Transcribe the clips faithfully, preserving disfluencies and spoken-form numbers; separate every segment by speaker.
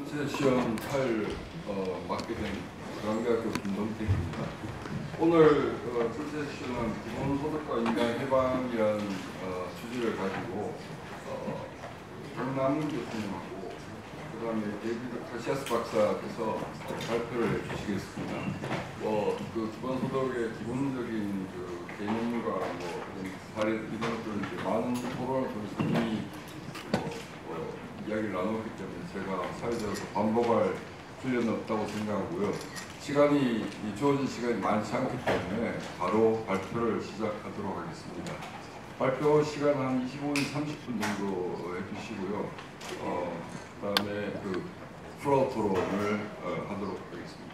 Speaker 1: 출제 시험 할 어, 맡게 된 대학교 김동택입니다. 오늘 어, 출제 시험은 기본소득과 인간 해방이라는 어, 주제를 가지고 어, 강남훈 교수님하고 그 다음에 데이비드 카시아스 박사께서 발표를 해주시겠습니다. 뭐, 그 기본소득의 기본적인 그 개념과 뭐 사례 이런 것들은 이제 많은 토론을 통해서 이미 뭐, 뭐 이야기를 나눴기 때문에 제가 사회적으로 반복할 필요는 없다고 생각하고요. 시간이 주어진 시간이 많지 않기 때문에 바로 발표를 시작하도록 하겠습니다. 발표 시간 한 이십오 분 삼십 분 정도 해주시고요. 어, 그 다음에 그 플로어 토론을 어, 하도록 하겠습니다.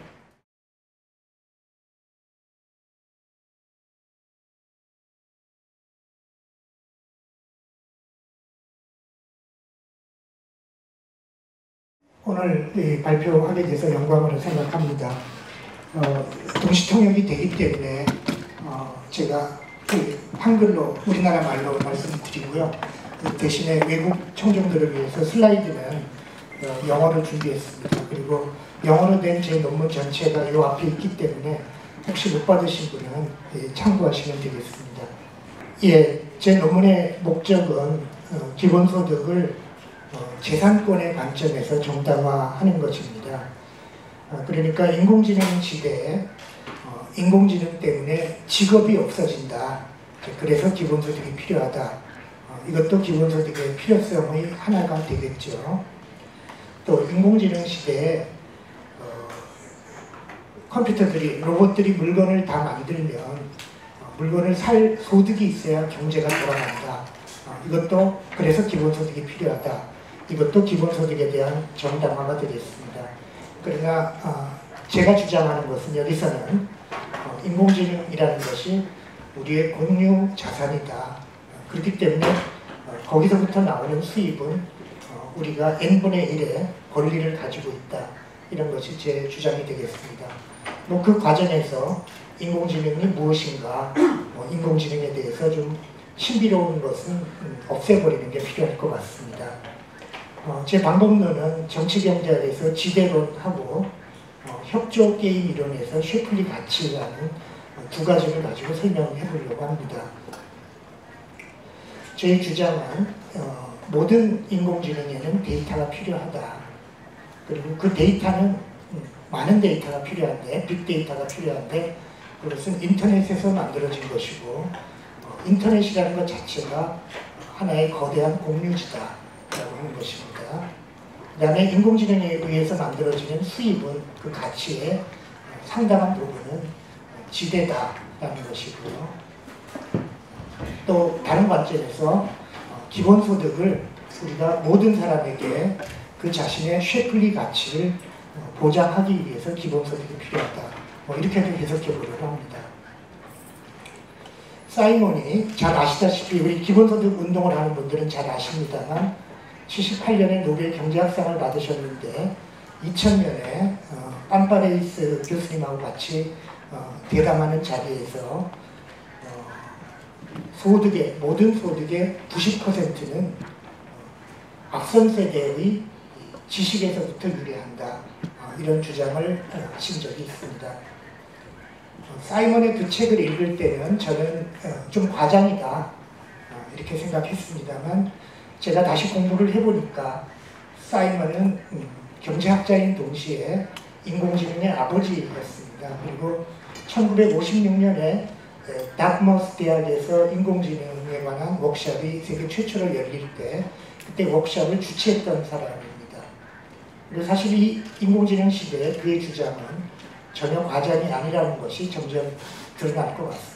Speaker 2: 오늘 예, 발표하게 돼서 영광으로 생각합니다. 어, 동시통역이 되기 때문에 어, 제가 그 한글로 우리나라 말로 말씀드리고요. 그 대신에 외국 청중들을 위해서 슬라이드는 어, 영어로 준비했습니다. 그리고 영어로 된 제 논문 전체가 이 앞에 있기 때문에 혹시 못 받으신 분은 예, 참고하시면 되겠습니다. 예, 제 논문의 목적은 어, 기본소득을 어, 재산권의 관점에서 정당화하는 것입니다. 어, 그러니까 인공지능 시대에 어, 인공지능 때문에 직업이 없어진다. 그래서 기본소득이 필요하다. 어, 이것도 기본소득의 필요성의 하나가 되겠죠. 또 인공지능 시대에 어, 컴퓨터들이, 로봇들이 물건을 다 만들면 어, 물건을 살 소득이 있어야 경제가 돌아간다. 어, 이것도 그래서 기본소득이 필요하다. 이것도 기본소득에 대한 정당화가 되겠습니다. 그러나 어, 제가 주장하는 것은 여기서는 어, 인공지능이라는 것이 우리의 공유 자산이다. 어, 그렇기 때문에 어, 거기서부터 나오는 수입은 어, 우리가 n분의 일의 권리를 가지고 있다. 이런 것이 제 주장이 되겠습니다. 뭐 그 과정에서 인공지능이 무엇인가, 어, 인공지능에 대해서 좀 신비로운 것은 음, 없애버리는 게 필요할 것 같습니다. 어, 제 방법론은 정치경제학에서 지대론하고 어, 협조게임 이론에서 쉐플리 가치라는 어, 두 가지를 가지고 설명해 보려고 합니다. 제 주장은 어, 모든 인공지능에는 데이터가 필요하다. 그리고 그 데이터는 음, 많은 데이터가 필요한데, 빅데이터가 필요한데 그것은 인터넷에서 만들어진 것이고 어, 인터넷이라는 것 자체가 하나의 거대한 공유지다. 라고 하는 것입니다. 그 다음에 인공지능에 의해서 만들어지는 수입은 그 가치의 상당한 부분은 지대다라는 것이고요. 또 다른 관점에서 기본소득을 우리가 모든 사람에게 그 자신의 쉐플리 가치를 보장하기 위해서 기본소득이 필요하다. 뭐 이렇게도 해석해 보려고 합니다. 사이먼이 잘 아시다시피 우리 기본소득 운동을 하는 분들은 잘 아십니다만 칠십팔 년에 노벨 경제학상을 받으셨는데 이천 년에 어, 빰파레이스 교수님하고 같이 어, 대담하는 자리에서 어, 소득의 모든 소득의 구십 퍼센트는 어, 앞선 세대의 지식에서부터 유래한다. 어, 이런 주장을 어, 하신 적이 있습니다. 어, 사이먼의 그 책을 읽을 때는 저는 어, 좀 과장이다. 어, 이렇게 생각했습니다만 제가 다시 공부를 해보니까 사이먼은 음, 경제학자인 동시에 인공지능의 아버지였습니다. 그리고 천구백오십육 년에 다트머스 대학에서 인공지능에 관한 워크숍이 세계 최초로 열릴 때 그때 워크숍을 주최했던 사람입니다. 그리고 사실 이 인공지능 시대에 그의 주장은 전혀 과장이 아니라는 것이 점점 드러날 것 같습니다.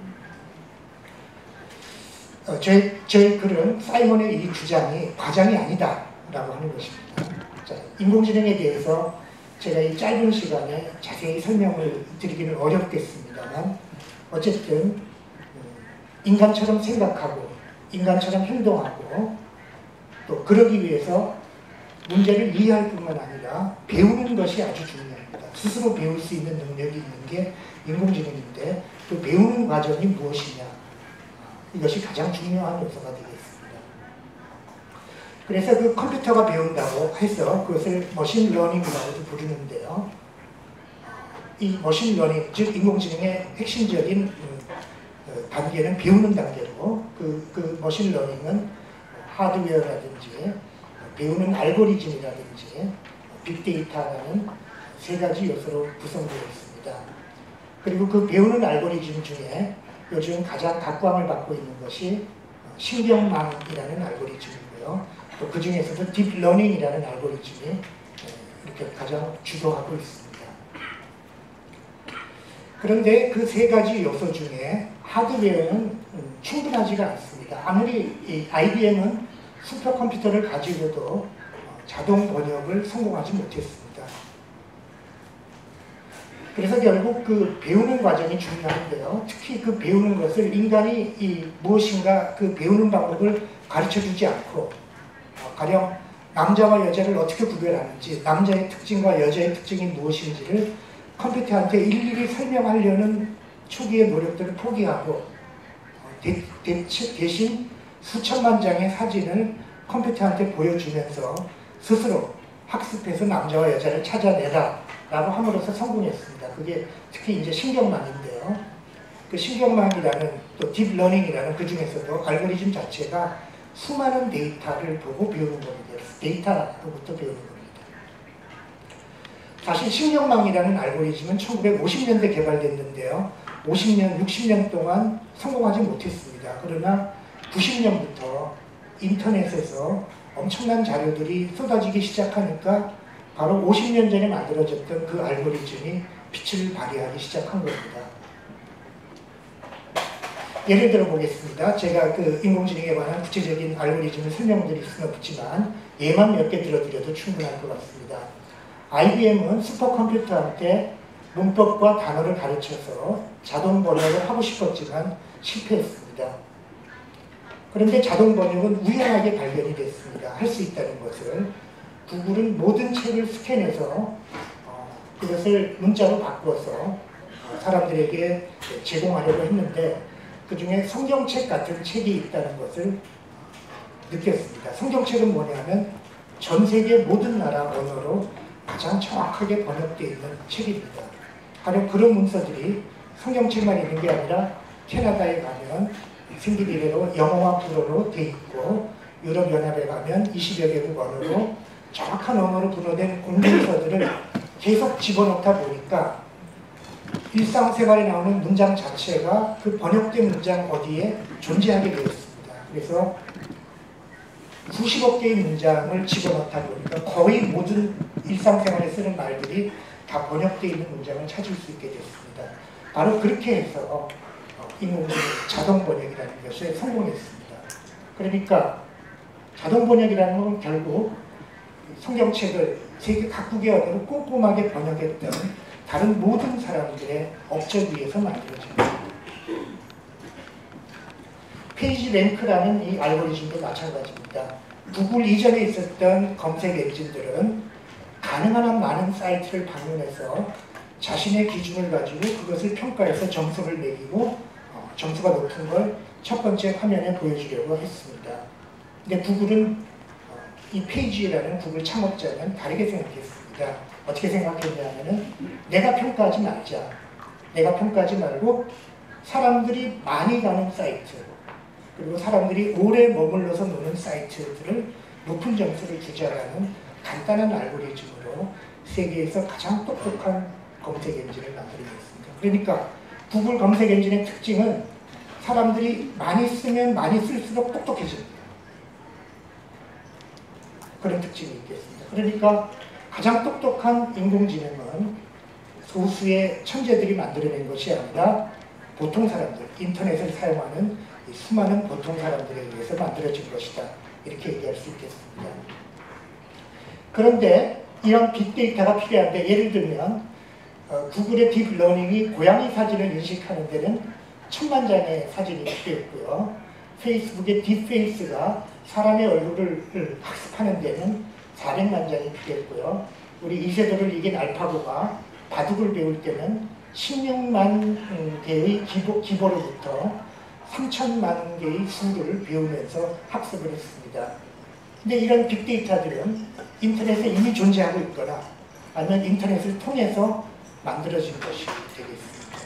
Speaker 2: 어, 제, 제 글은 사이먼의 이 주장이 과장이 아니다 라고 하는 것입니다. 자, 인공지능에 대해서 제가 이 짧은 시간에 자세히 설명을 드리기는 어렵겠습니다만 어쨌든 음, 인간처럼 생각하고 인간처럼 행동하고 또 그러기 위해서 문제를 이해할 뿐만 아니라 배우는 것이 아주 중요합니다. 스스로 배울 수 있는 능력이 있는 게 인공지능인데 그 배우는 과정이 무엇이냐, 이것이 가장 중요한 요소가 되겠습니다. 그래서 그 컴퓨터가 배운다고 해서 그것을 머신 러닝이라고도 부르는데요. 이 머신 러닝, 즉 인공지능의 핵심적인 단계는 배우는 단계고 그, 그 머신 러닝은 하드웨어라든지 배우는 알고리즘이라든지 빅데이터라는 세 가지 요소로 구성되어 있습니다. 그리고 그 배우는 알고리즘 중에 요즘 가장 각광을 받고 있는 것이 신경망이라는 알고리즘이고요. 또 그 중에서도 딥러닝이라는 알고리즘이 이렇게 가장 주도하고 있습니다. 그런데 그 세 가지 요소 중에 하드웨어는 충분하지가 않습니다. 아무리 이 아이비엠은 슈퍼컴퓨터를 가지고도 자동 번역을 성공하지 못했습니다. 그래서 결국 그 배우는 과정이 중요한데요. 특히 그 배우는 것을 인간이 이 무엇인가 그 배우는 방법을 가르쳐주지 않고 가령 남자와 여자를 어떻게 구별하는지, 남자의 특징과 여자의 특징이 무엇인지를 컴퓨터한테 일일이 설명하려는 초기의 노력들을 포기하고 대, 대, 대신 수천만 장의 사진을 컴퓨터한테 보여주면서 스스로 학습해서 남자와 여자를 찾아내라 라고 함으로써 성공했습니다. 그게 특히 이제 신경망인데요. 그 신경망이라는 또 딥러닝이라는 그 중에서도 알고리즘 자체가 수많은 데이터를 보고 배우는 겁니다. 데이터로부터 배우는 겁니다. 사실 신경망이라는 알고리즘은 천구백오십 년대 개발됐는데요. 오십 년, 육십 년 동안 성공하지 못했습니다. 그러나 구십 년부터 인터넷에서 엄청난 자료들이 쏟아지기 시작하니까 바로 오십 년 전에 만들어졌던 그 알고리즘이 빛을 발휘하기 시작한 겁니다. 예를 들어 보겠습니다. 제가 그 인공지능에 관한 구체적인 알고리즘을 설명드릴 수는 없지만 예만 몇 개 들어드려도 충분할 것 같습니다. 아이비엠은 슈퍼컴퓨터한테 문법과 단어를 가르쳐서 자동 번역을 하고 싶었지만 실패했습니다. 그런데 자동 번역은 우연하게 발견이 됐습니다. 할 수 있다는 것을. 구글은 모든 책을 스캔해서 어, 그것을 문자로 바꿔서 어, 사람들에게 제공하려고 했는데 그 중에 성경책 같은 책이 있다는 것을 느꼈습니다. 성경책은 뭐냐면 전 세계 모든 나라 언어로 가장 정확하게 번역되어 있는 책입니다. 바로 그런 문서들이 성경책만 있는 게 아니라 캐나다에 가면 생긴 이래로 영어와 불어로 돼 있고 유럽연합에 가면 이십여 개국 언어로 정확한 언어로 분어된 공문서들을 계속 집어넣다 보니까 일상생활에 나오는 문장 자체가 그 번역된 문장 어디에 존재하게 되었습니다. 그래서 수십억 개의 문장을 집어넣다 보니까 거의 모든 일상생활에 쓰는 말들이 다 번역되어 있는 문장을 찾을 수 있게 됐습니다. 바로 그렇게 해서 인공지능 자동 번역이라는 것에 성공했습니다. 그러니까 자동 번역이라는 건 결국 성경책을 세계 각국의 언어로 꼼꼼하게 번역했던 다른 모든 사람들의 업적 위에서 만들어집니다. 페이지 랭크라는 이 알고리즘도 마찬가지입니다. 구글 이전에 있었던 검색 엔진들은 가능한 한 많은 사이트를 방문해서 자신의 기준을 가지고 그것을 평가해서 점수를 매기고 어, 점수가 높은 걸 첫 번째 화면에 보여주려고 했습니다. 근데 구글은 어, 이 페이지라는 구글 창업자는 다르게 생각했습니다. 어떻게 생각했냐면은 내가 평가하지 말자. 내가 평가하지 말고 사람들이 많이 가는 사이트 그리고 사람들이 오래 머물러서 노는 사이트들을 높은 점수를 주자라는 간단한 알고리즘으로 세계에서 가장 똑똑한 검색 엔진을 만들어냈습니다. 그러니까 구글 검색 엔진의 특징은 사람들이 많이 쓰면 많이 쓸수록 똑똑해집니다. 그런 특징이 있겠습니다. 그러니까 가장 똑똑한 인공지능은 소수의 천재들이 만들어낸 것이 아니라 보통 사람들, 인터넷을 사용하는 이 수많은 보통 사람들에 의해서 만들어진 것이다. 이렇게 얘기할 수 있겠습니다. 그런데 이런 빅데이터가 필요한데 예를 들면 어, 구글의 딥러닝이 고양이 사진을 인식하는 데는 천만 장의 사진이 필요했고요. 페이스북의 딥페이스가 사람의 얼굴을 학습하는 데는 사백만 장이 필요했고요. 우리 이세돌을 이긴 알파고가 바둑을 배울 때는 십육만 개의 기보, 기보로부터 삼천만 개의 수를 배우면서 학습을 했습니다. 근데 이런 빅데이터들은 인터넷에 이미 존재하고 있거나 아니면 인터넷을 통해서 만들어진 것이 되겠습니다.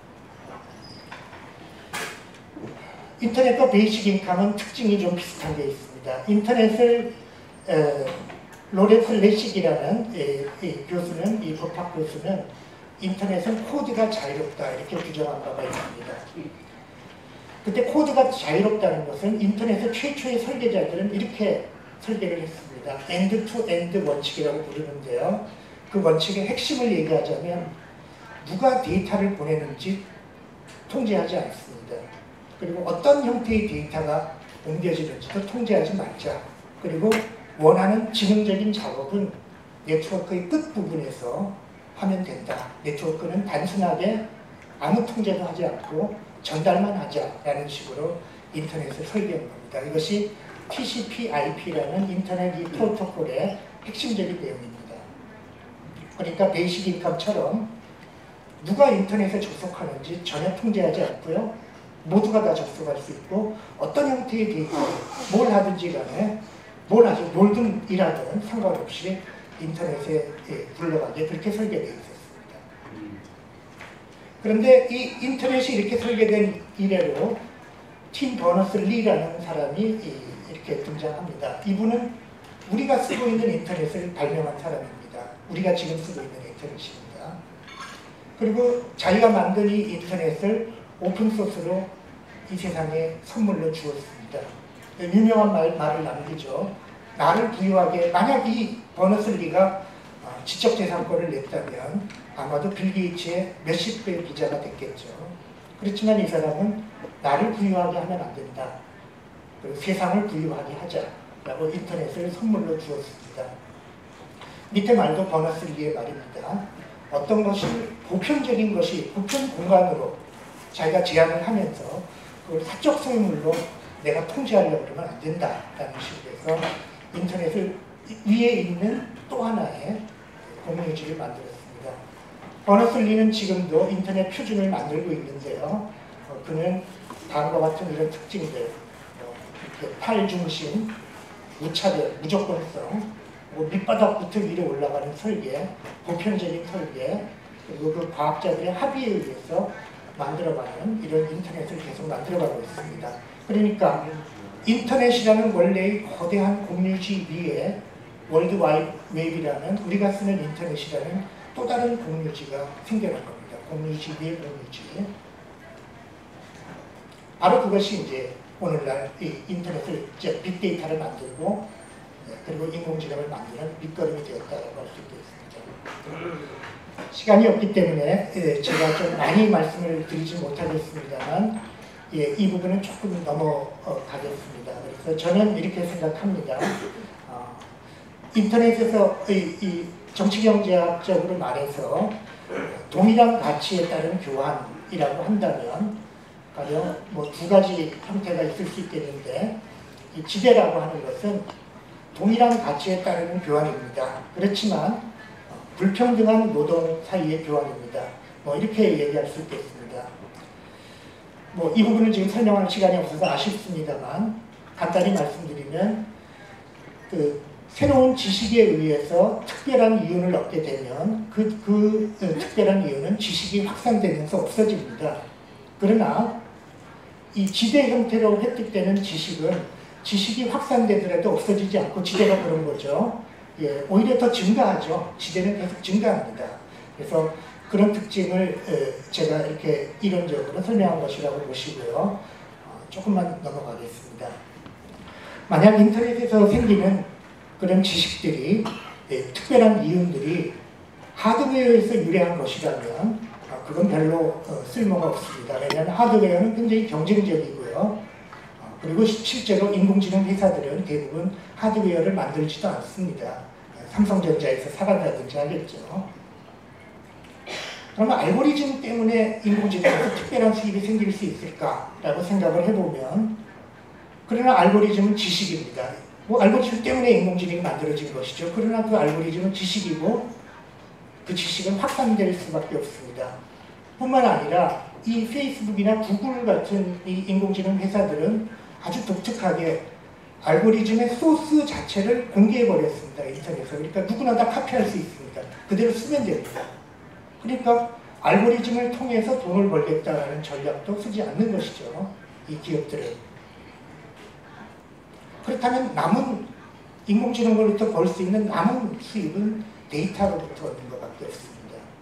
Speaker 2: 인터넷과 베이직 인컴은 특징이 좀 비슷한 게 있습니다. 인터넷을 에, 로렌스 레식이라는 이, 이 교수는, 이 법학 교수는 인터넷은 코드가 자유롭다 이렇게 규정한 바가 있습니다. 그때 코드가 자유롭다는 것은 인터넷의 최초의 설계자들은 이렇게 설계를 했습니다. 엔드 투 엔드 원칙이라고 부르는데요. 그 원칙의 핵심을 얘기하자면 누가 데이터를 보내는지 통제하지 않습니다. 그리고 어떤 형태의 데이터가 옮겨지는지도 통제하지 말자. 그리고 원하는 지능적인 작업은 네트워크의 끝부분에서 하면 된다. 네트워크는 단순하게 아무 통제도 하지 않고 전달만 하자라는 식으로 인터넷을 설계한 겁니다. 이것이 티씨피 아이피라는 인터넷 이 프로토콜의 핵심적인 내용입니다. 그러니까 베이직 인컴처럼 누가 인터넷에 접속하는지 전혀 통제하지 않고요. 모두가 다 접속할 수 있고 어떤 형태의 데이터를 뭘 하든지 간에 뭘 하지, 뭘든 일하든 상관없이 인터넷에 예, 굴러가게 그렇게 설계되어 있었습니다. 그런데 이 인터넷이 이렇게 설계된 이래로 팀 버너스-리라는 사람이 이, 이렇게 등장합니다. 이분은 우리가 쓰고 있는 인터넷을 발명한 사람입니다. 우리가 지금 쓰고 있는 인터넷입니다. 그리고 자기가 만든 이 인터넷을 오픈소스로 이 세상에 선물로 주었습니다. 유명한 말, 말을 남기죠. 나를 부유하게, 만약 이 버너스-리가 지적재산권을 냈다면 아마도 빌 게이츠의 몇십 배의 부자가 됐겠죠. 그렇지만 이 사람은 나를 부유하게 하면 안 된다. 그리고 세상을 부유하게 하자라고 인터넷을 선물로 주었습니다. 밑에 말도 버너스-리의 말입니다. 어떤 것이 보편적인 것이 보편 공간으로 자기가 제안을 하면서 그걸 사적 소유물로 내가 통제하려고 그러면 안 된다라는 식으로 해서 인터넷을 위에 있는 또 하나의 공유지를 만들었습니다. 버너스-리는 지금도 인터넷 표준을 만들고 있는데요. 어, 그는 다음과 같은 이런 특징들, 어, 탈중심, 무차별, 무조건성, 뭐 밑바닥부터 위로 올라가는 설계, 보편적인 설계, 그리고 그 과학자들의 합의에 의해서 만들어가는 이런 인터넷을 계속 만들어가고 있습니다. 그러니까 인터넷이라는 원래의 거대한 공유지 위에 월드와이드웹이라는 우리가 쓰는 인터넷이라는 또 다른 공유지가 생겨난 겁니다. 공유지 위에 공유지. 바로 그것이 이제 오늘날 이 인터넷을 이제 빅데이터를 만들고 그리고 인공지능을 만드는 밑거름이 되었다고 할 수 있겠습니다. 시간이 없기 때문에 제가 좀 많이 말씀을 드리지 못하겠습니다만 예, 이 부분은 조금 넘어가겠습니다. 그래서 저는 이렇게 생각합니다. 어, 인터넷에서 이, 이 정치경제학적으로 말해서 동일한 가치에 따른 교환이라고 한다면 가령 뭐 두 가지 형태가 있을 수 있겠는데 이 지배라고 하는 것은 동일한 가치에 따르는 교환입니다. 그렇지만 불평등한 노동 사이의 교환입니다. 뭐 이렇게 얘기할 수 있겠습니다. 뭐 이 부분을 지금 설명할 시간이 없어서 아쉽습니다만 간단히 말씀드리면 그 새로운 지식에 의해서 특별한 이윤을 얻게 되면 그, 그 특별한 이유는 지식이 확산되면서 없어집니다. 그러나 이 지대 형태로 획득되는 지식은 지식이 확산되더라도 없어지지 않고 지대가 그런 거죠. 예, 오히려 더 증가하죠. 지대는 계속 증가합니다. 그래서 그런 특징을 제가 이렇게 이론적으로 설명한 것이라고 보시고요. 어, 조금만 넘어가겠습니다. 만약 인터넷에서 생기는 그런 지식들이 예, 특별한 이윤들이 하드웨어에서 유래한 것이라면 어, 그건 별로 어, 쓸모가 없습니다. 왜냐하면 하드웨어는 굉장히 경쟁적이고요. 어, 그리고 실제로 인공지능 회사들은 대부분 하드웨어를 만들지도 않습니다. 삼성전자에서 사간다든지 하겠죠. 그러면 알고리즘 때문에 인공지능에서 특별한 수입이 생길 수 있을까라고 생각을 해보면 그러나 알고리즘은 지식입니다. 뭐 알고리즘 때문에 인공지능이 만들어진 것이죠. 그러나 그 알고리즘은 지식이고 그 지식은 확산될 수밖에 없습니다. 뿐만 아니라 이 페이스북이나 구글 같은 이 인공지능 회사들은 아주 독특하게 알고리즘의 소스 자체를 공개해버렸습니다. 인터넷에서. 그러니까 누구나 다 카피할 수 있습니다. 그대로 쓰면 됩니다. 그러니까 알고리즘을 통해서 돈을 벌겠다라는 전략도 쓰지 않는 것이죠. 이 기업들은. 그렇다면 남은 인공지능으로부터 벌 수 있는 남은 수입은 데이터로부터 얻는 것밖에 없습니다.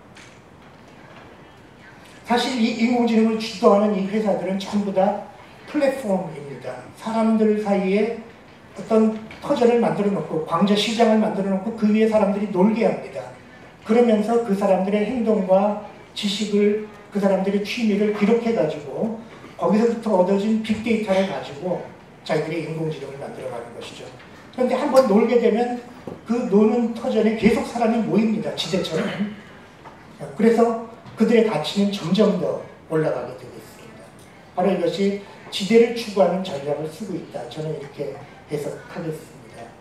Speaker 2: 사실 이 인공지능을 주도하는 이 회사들은 전부 다 플랫폼입니다. 사람들 사이에 어떤 터전을 만들어 놓고 광저 시장을 만들어 놓고 그 위에 사람들이 놀게 합니다. 그러면서 그 사람들의 행동과 지식을, 그 사람들의 취미를 기록해가지고 거기서부터 얻어진 빅데이터를 가지고 자기들의 인공지능을 만들어가는 것이죠. 그런데 한번 놀게 되면 그 노는 터전에 계속 사람이 모입니다. 지대처럼. 그래서 그들의 가치는 점점 더 올라가게 되겠습니다. 바로 이것이 지대를 추구하는 전략을 쓰고 있다. 저는 이렇게 해석하겠습니다.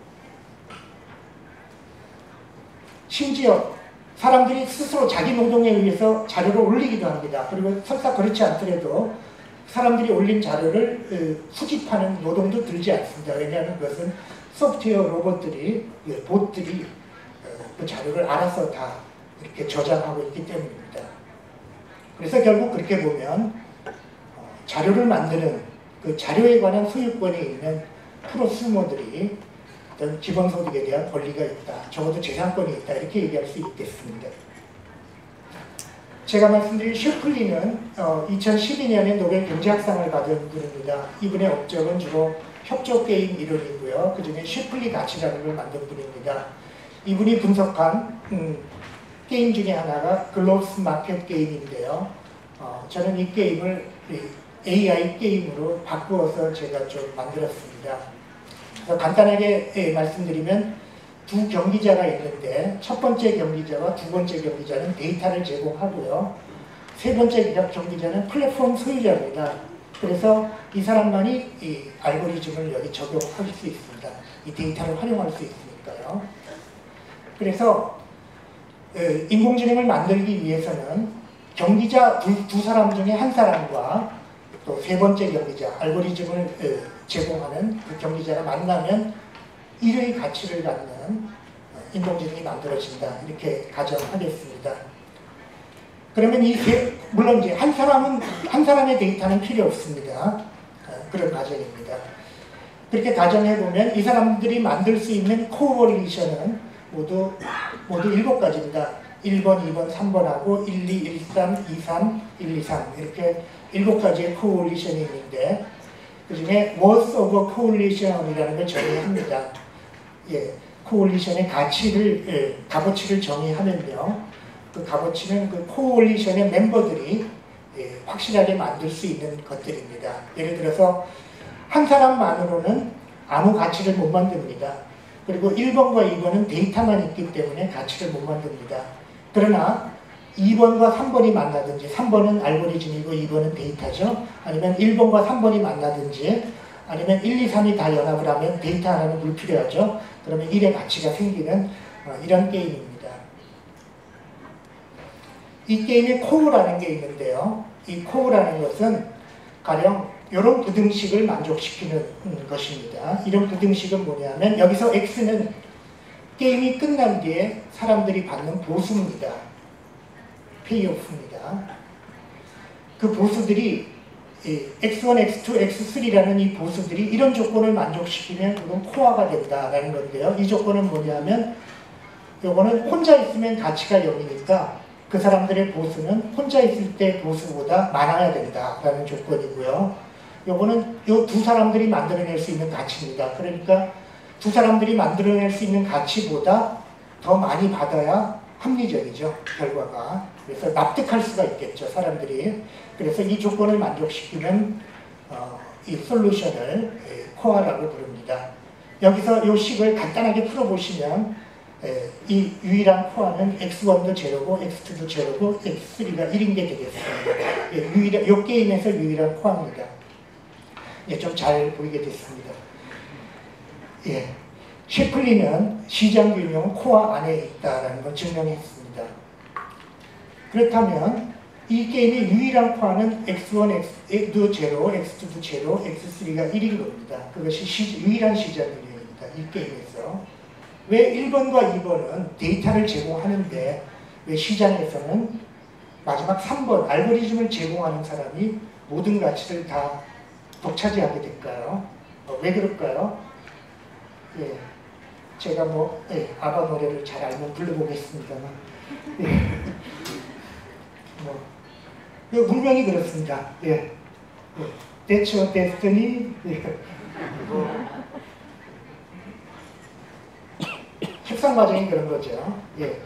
Speaker 2: 심지어 사람들이 스스로 자기 노동에 의해서 자료를 올리기도 합니다. 그리고 설사 그렇지 않더라도 사람들이 올린 자료를 수집하는 노동도 들지 않습니다. 왜냐하면 그것은 소프트웨어 로봇들이, 봇들이 그 자료를 알아서 다 이렇게 저장하고 있기 때문입니다. 그래서 결국 그렇게 보면 자료를 만드는 그 자료에 관한 소유권이 있는 프로스모들이 어떤 기본소득에 대한 권리가 있다. 적어도 재산권이 있다. 이렇게 얘기할 수 있겠습니다. 제가 말씀드린 셰플리는 어, 이천십이 년에 노벨 경제학상을 받은 분입니다. 이분의 업적은 주로 협조게임 이론이고요. 그 중에 셰플리 가치라는 걸 만든 분입니다. 이분이 분석한 음, 게임 중에 하나가 글로스 마켓 게임인데요. 어, 저는 이 게임을 에이아이 게임으로 바꾸어서 제가 좀 만들었습니다. 그래서 간단하게 예, 말씀드리면 두 경기자가 있는데 첫 번째 경기자와 두 번째 경기자는 데이터를 제공하고요. 세 번째 경기자는 플랫폼 소유자입니다. 그래서 이 사람만이 이 알고리즘을 여기 적용할 수 있습니다. 이 데이터를 활용할 수 있으니까요. 그래서 인공지능을 만들기 위해서는 경기자 두, 두 사람 중에 한 사람과 또 세 번째 경기자, 알고리즘을 제공하는 그 경기자가 만나면 일의 가치를 갖는 인공지능이 만들어진다. 이렇게 가정하겠습니다. 그러면 이 세, 물론 이제 한 사람은, 한 사람의 데이터는 필요 없습니다. 그런 가정입니다. 그렇게 가정해보면 이 사람들이 만들 수 있는 코올리션은 모두, 모두 일곱 가지입니다. 일 번, 이 번, 삼 번하고 일, 이, 일, 삼, 이, 삼, 일, 이, 삼 이렇게 일곱 가지의 코올리션이 있는데 그 중에 worth of coalition이라는 걸 정의합니다. 예, 코올리션의 가치를, 예, 값어치를 정의하면요. 그 값어치는 그 코올리션의 멤버들이 예, 확실하게 만들 수 있는 것들입니다. 예를 들어서 한 사람만으로는 아무 가치를 못 만듭니다. 그리고 일 번과 이 번은 데이터만 있기 때문에 가치를 못 만듭니다. 그러나 이 번과 삼 번이 만나든지 삼 번은 알고리즘이고 이 번은 데이터죠. 아니면 일 번과 삼 번이 만나든지 아니면 일, 이, 삼이 다 연합을 하면 데이터 하나는 불필요하죠. 그러면 일의 가치가 생기는 어, 이런 게임입니다. 이 게임에 코어라는 게 있는데요. 이 코어라는 것은 가령 이런 부등식을 만족시키는 것입니다. 이런 부등식은 뭐냐면 여기서 X는 게임이 끝난 뒤에 사람들이 받는 보수입니다. 페이오프입니다. 그 보수들이 엑스 원, 엑스 투, 엑스 쓰리라는 이 보수들이 이런 조건을 만족시키면 그건 코어가 된다라는 건데요. 이 조건은 뭐냐면 요거는 혼자 있으면 가치가 영이니까 그 사람들의 보수는 혼자 있을 때 보수보다 많아야 된다라는 조건이고요. 요거는 요 두 사람들이 만들어낼 수 있는 가치입니다. 그러니까 두 사람들이 만들어낼 수 있는 가치보다 더 많이 받아야 합리적이죠, 결과가. 그래서 납득할 수가 있겠죠, 사람들이. 그래서 이 조건을 만족시키면 어, 이 솔루션을 예, 코어라고 부릅니다. 여기서 이 식을 간단하게 풀어보시면 예, 이 유일한 코어는 엑스 원도 제로고 엑스 투도 제로고 엑스 쓰리가 일인 게 되겠습니다. 예, 유일한, 이 게임에서 유일한 코어입니다. 예, 좀 잘 보이게 됐습니다. 예, 셰플리는 시장 균형은 코어 안에 있다는 걸 증명했습니다. 그렇다면 이 게임의 유일한 코어는 엑스 원, 엑스도 제로, 엑스 투도 제로, 엑스 쓰리가 일인 겁니다. 그것이 시, 유일한 시장 균형입니다. 이 게임에서. 왜 일 번과 이 번은 데이터를 제공하는데 왜 시장에서는 마지막 삼 번 알고리즘을 제공하는 사람이 모든 가치를 다 독차지하게 될까요? 어, 왜 그럴까요? 예, 제가 뭐 예, 아바 노래를 잘 알면 불러보겠습니다만 예, 뭐 예, 분명히 그렇습니다. 예, 예. That's your destiny. 예. 협상 과정이 그런 거죠. 예.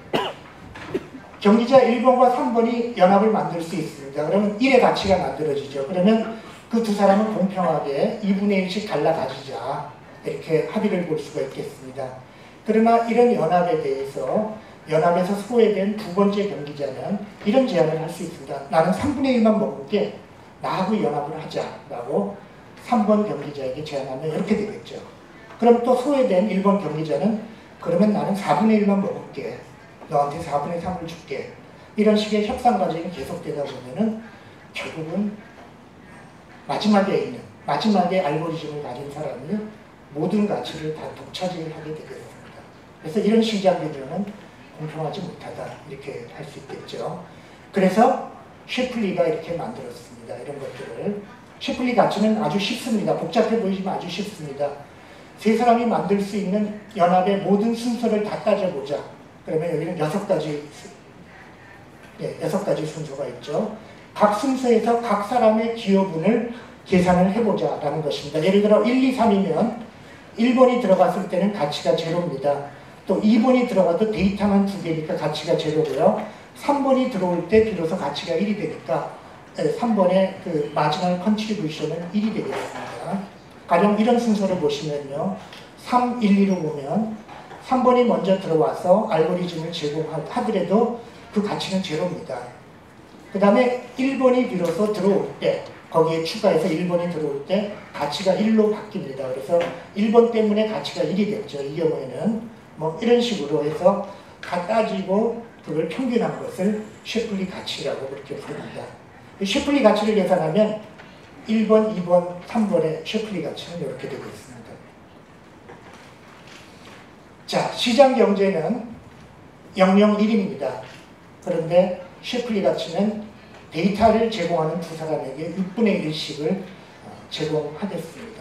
Speaker 2: 경기자 일 번과 삼 번이 연합을 만들 수 있습니다. 그러면 일의 가치가 만들어지죠. 그러면 그 두 사람은 공평하게 이분의 일씩 갈라 가지자. 이렇게 합의를 볼 수가 있겠습니다. 그러나 이런 연합에 대해서 연합에서 소외된 두 번째 경기자는 이런 제안을 할 수 있습니다. 나는 삼분의 일만 먹을게. 나하고 연합을 하자라고 삼 번 경기자에게 제안하면 이렇게 되겠죠. 그럼 또 소외된 일 번 경기자는 그러면 나는 사분의 일만 먹을게. 너한테 사분의 삼을 줄게. 이런 식의 협상 과정이 계속되다 보면은 결국은 마지막에 있는, 마지막에 알고리즘을 가진 사람이 모든 가치를 다 독차지를 하게 되겠습니다. 그래서 이런 시장 균형은 공평하지 못하다. 이렇게 할 수 있겠죠. 그래서 셰플리가 이렇게 만들었습니다. 이런 것들을. 셰플리 가치는 아주 쉽습니다. 복잡해 보이지만 아주 쉽습니다. 세 사람이 만들 수 있는 연합의 모든 순서를 다 따져보자. 그러면 여기는 여섯 가지, 예, 여섯 가지 순서가 있죠. 각 순서에서 각 사람의 기여분을 계산을 해보자라는 것입니다. 예를 들어 일, 이, 삼이면 일 번이 들어갔을 때는 가치가 제로입니다. 또 이 번이 들어가도 데이터만 두 개니까 가치가 제로고요. 삼 번이 들어올 때 비로소 가치가 일이 되니까 삼 번의 그 마지막 컨트리뷰션은 일이 되겠습니다. 가령 이런 순서를 보시면요. 삼, 일, 이로 보면 삼 번이 먼저 들어와서 알고리즘을 제공하더라도 그 가치는 제로입니다. 그 다음에 일 번이 비로소 들어올 때 거기에 추가해서 일 번이 들어올 때 가치가 일로 바뀝니다. 그래서 일 번 때문에 가치가 일이 됐죠. 이 경우에는 뭐 이런 식으로 해서 다 따지고 그걸 평균한 것을 셰플리 가치라고 그렇게 부릅니다. 셰플리 가치를 계산하면 일 번, 이 번, 삼 번의 셰플리 가치는 이렇게 되고 있습니다. 자, 시장 경제는 영영일입니다. 그런데 셰플리 가치는 데이터를 제공하는 두 사람에게 육분의 일씩을 제공하겠습니다.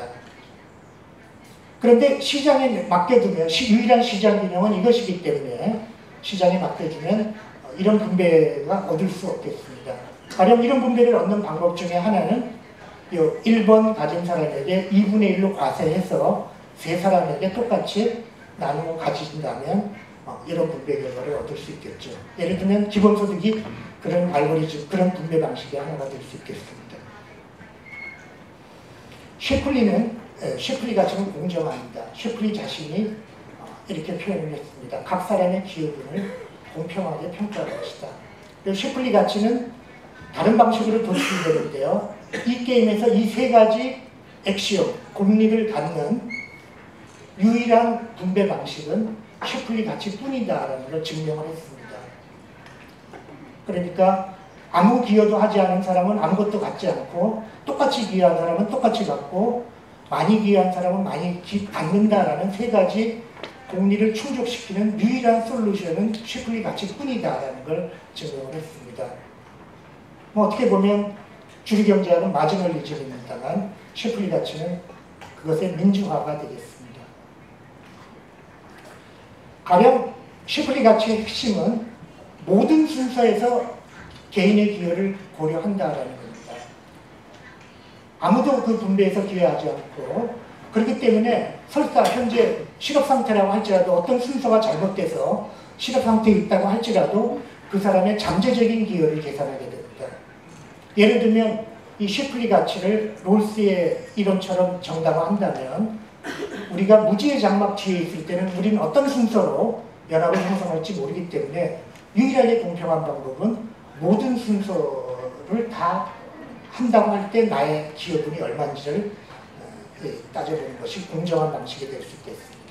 Speaker 2: 그런데 시장에 맡겨두면 유일한 시장 균형은 이것이기 때문에 시장에 맡겨두면 이런 분배가 얻을 수 없겠습니다. 가령 이런 분배를 얻는 방법 중에 하나는 일 번 가진 사람에게 이분의 일로 과세해서 세 사람에게 똑같이 나누어 가진다면 이런 분배 결과를 얻을 수 있겠죠. 예를 들면 기본소득이 그런 알고리즘, 그런 분배 방식의 하나가 될 수 있겠습니다. 셰플리는, 셰플리 가치는 공정합니다. 셰플리 자신이 이렇게 표현을 했습니다. 각 사람의 기여분을 공평하게 평가할 것이다. 셰플리 가치는 다른 방식으로 도출이 되는데요. 이 게임에서 이 세 가지 액시엄, 공리를 갖는 유일한 분배 방식은 셰플리 가치뿐이다라는 걸 증명을 했습니다. 그러니까 아무 기여도 하지 않은 사람은 아무것도 갖지 않고 똑같이 기여한 사람은 똑같이 갖고 많이 기여한 사람은 많이 갖는다라는 세 가지 공리를 충족시키는 유일한 솔루션은 셰플리 가치뿐이다라는 걸 증명을 했습니다. 뭐 어떻게 보면 주류경제학은 마지널리즘입니다만 셰플리 가치는 그것의 민주화가 되겠습니다. 가령 셰플리 가치의 핵심은 모든 순서에서 개인의 기여를 고려한다라는 겁니다. 아무도 그 분배에서 기여하지 않고 그렇기 때문에 설사 현재 실업 상태라고 할지라도 어떤 순서가 잘못돼서 실업 상태에 있다고 할지라도 그 사람의 잠재적인 기여를 계산하게 됩니다. 예를 들면 이 셰플리 가치를 롤스의 이론처럼 정당화한다면 우리가 무지의 장막 뒤에 있을 때는 우리는 어떤 순서로 연합을 형성할지 모르기 때문에 유일하게 공평한 방법은 모든 순서를 다 한다고 할 때 나의 기여분이 얼마인지를 따져보는 것이 공정한 방식이 될 수 있겠습니다.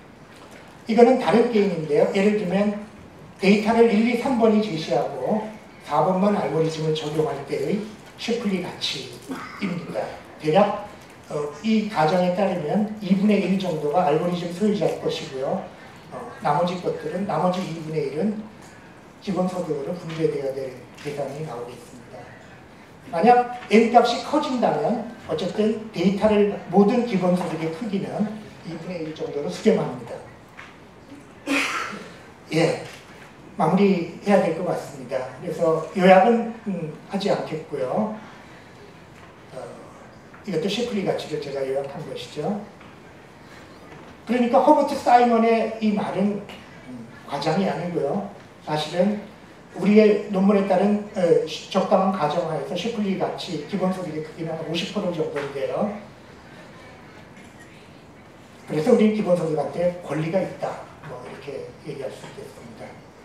Speaker 2: 이거는 다른 게임인데요. 예를 들면 데이터를 일, 이, 삼 번이 제시하고 사 번만 알고리즘을 적용할 때의 슈플리 가치입니다. 대략 어, 이 가정에 따르면 이분의 일 정도가 알고리즘 소유자일 것이고요. 어, 나머지 것들은, 나머지 이분의 일은 기본소득으로 분배되어야 될 계산이 나오겠습니다. 만약 n값이 커진다면 어쨌든 데이터를, 모든 기본소득의 크기는 이분의 일 정도로 수렴합니다. 예, 마무리해야 될 것 같습니다. 그래서 요약은 음, 하지 않겠고요. 어, 이것도 셰플리 가치를 제가 요약한 것이죠. 그러니까 허버트 사이먼의 이 말은 음, 과장이 아니고요. 사실은 우리의 논문에 따른 에, 적당한 가정하에서 셰플리 가치, 기본소득의 크기는 한 오십 퍼센트 정도인데요. 그래서 우리는 기본소득한테 권리가 있다. 뭐 이렇게 얘기할 수 있겠습니다.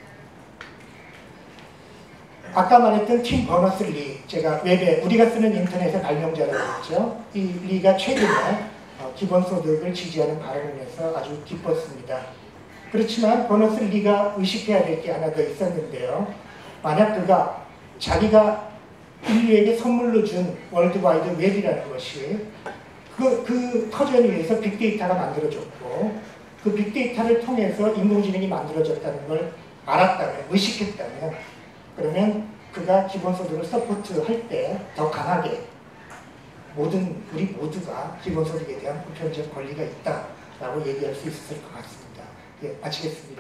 Speaker 2: 아까 말했던 팀 버너스-리, 제가 웹에, 우리가 쓰는 인터넷의 발명자라고 했죠. 이 리가 최근에 어, 기본소득을 지지하는 발언을 해서 아주 기뻤습니다. 그렇지만 버너스-리가 의식해야 될 게 하나 더 있었는데요. 만약 그가 자기가 인류에게 선물로 준 월드와이드 웹이라는 것이 그, 그 터전 위에서 빅데이터가 만들어졌고 그 빅데이터를 통해서 인공지능이 만들어졌다는 걸 알았다면, 의식했다면, 그러면 그가 기본소득을 서포트할 때 더 강하게 모든, 우리 모두가 기본소득에 대한 보편적 권리가 있다라고 얘기할 수 있을 것 같습니다. 예, 마치겠습니다.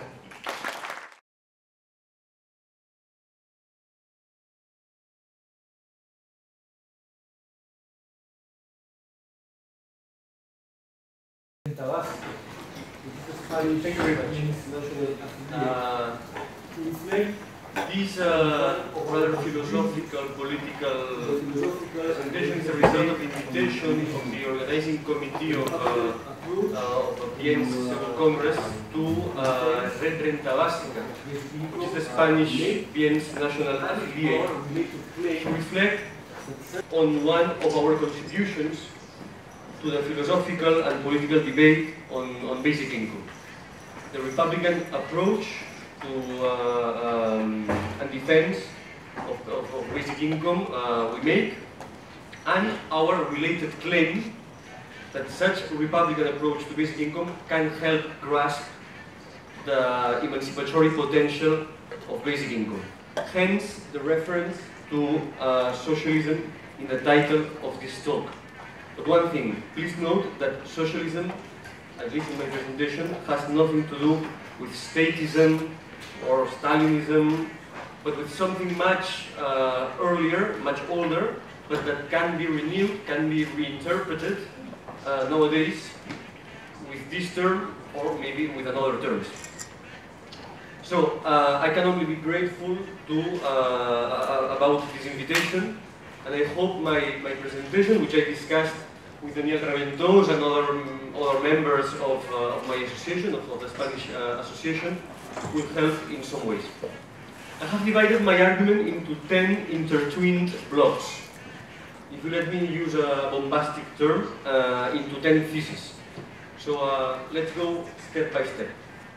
Speaker 3: Thank you very much. Uh, this uh, rather philosophical, political presentation is a result of invitation from the organizing committee of, uh, uh, of B I E N's Seoul Congress to uh, Red Renta Básica, which is the Spanish B I E N's national affiliate, to reflect on one of our contributions to the philosophical and political debate on, on basic income. The Republican approach to uh, um, and defense of, of, of basic income uh, we make, and our related claim that such a Republican approach to basic income can help grasp the emancipatory potential of basic income. Hence the reference to uh, socialism in the title of this talk. But one thing, please note that socialism, at least in my presentation, has nothing to do with statism or Stalinism, but with something much uh, earlier, much older, but that can be renewed, can be reinterpreted uh, nowadays with this term or maybe with another terms. So uh, I can only be grateful to uh, about this invitation, and I hope my, my presentation, which I discussed with Daniel Raventos and other, um, other members of, uh, of my association, of, of the Spanish uh, Association, will help in some ways. I have divided my argument into ten intertwined blocks. If you let me use a bombastic term, uh, into ten theses. So uh, let's go step by step.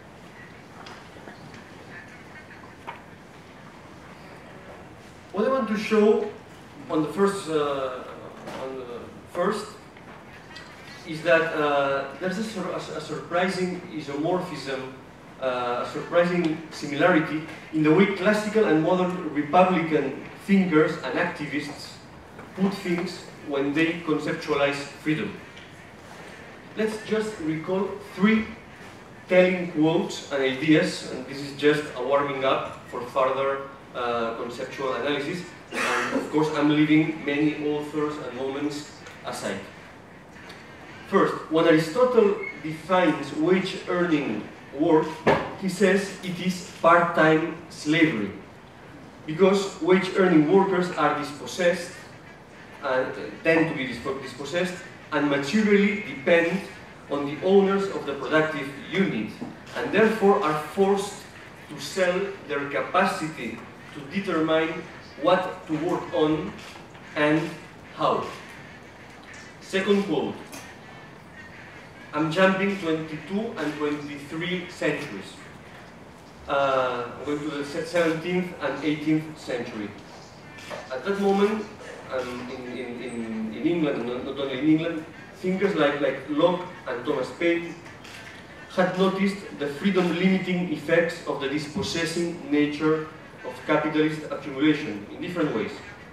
Speaker 3: What I want to show on the first, uh, on the first is that uh, there's a, sur a, a surprising isomorphism, uh, a surprising similarity in the way classical and modern Republican thinkers and activists put things when they conceptualize freedom. Let's just recall three telling quotes and ideas, and this is just a warming up for further uh, conceptual analysis. And of course, I'm leaving many authors and moments aside. First, when Aristotle defines wage earning work, he says it is part-time slavery, because wage earning workers are dispossessed and tend to be dispossessed and materially depend on the owners of the productive unit, and therefore are forced to sell their capacity to determine what to work on and how. Second quote, I'm jumping twenty-two and twenty-three centuries. uh, going to the seventeenth and eighteenth century. At that moment, um, in, in, in, in England, and not only in England, thinkers like, like Locke and Thomas Paine had noticed the freedom-limiting effects of the dispossessing nature of capitalist accumulation in different ways.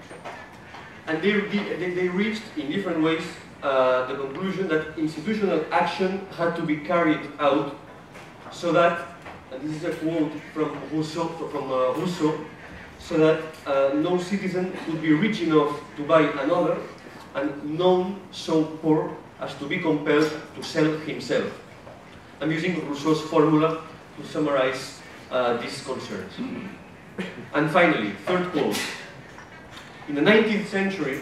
Speaker 3: And they, they, they reached, in different ways, uh, the conclusion that institutional action had to be carried out so that, and this is a quote from Rousseau, from uh, Rousseau, so that uh, no citizen would be rich enough to buy another, and none so poor as to be compelled to sell himself. I'm using Rousseau's formula to summarize uh, these concerns. And finally, third quote. In the nineteenth century,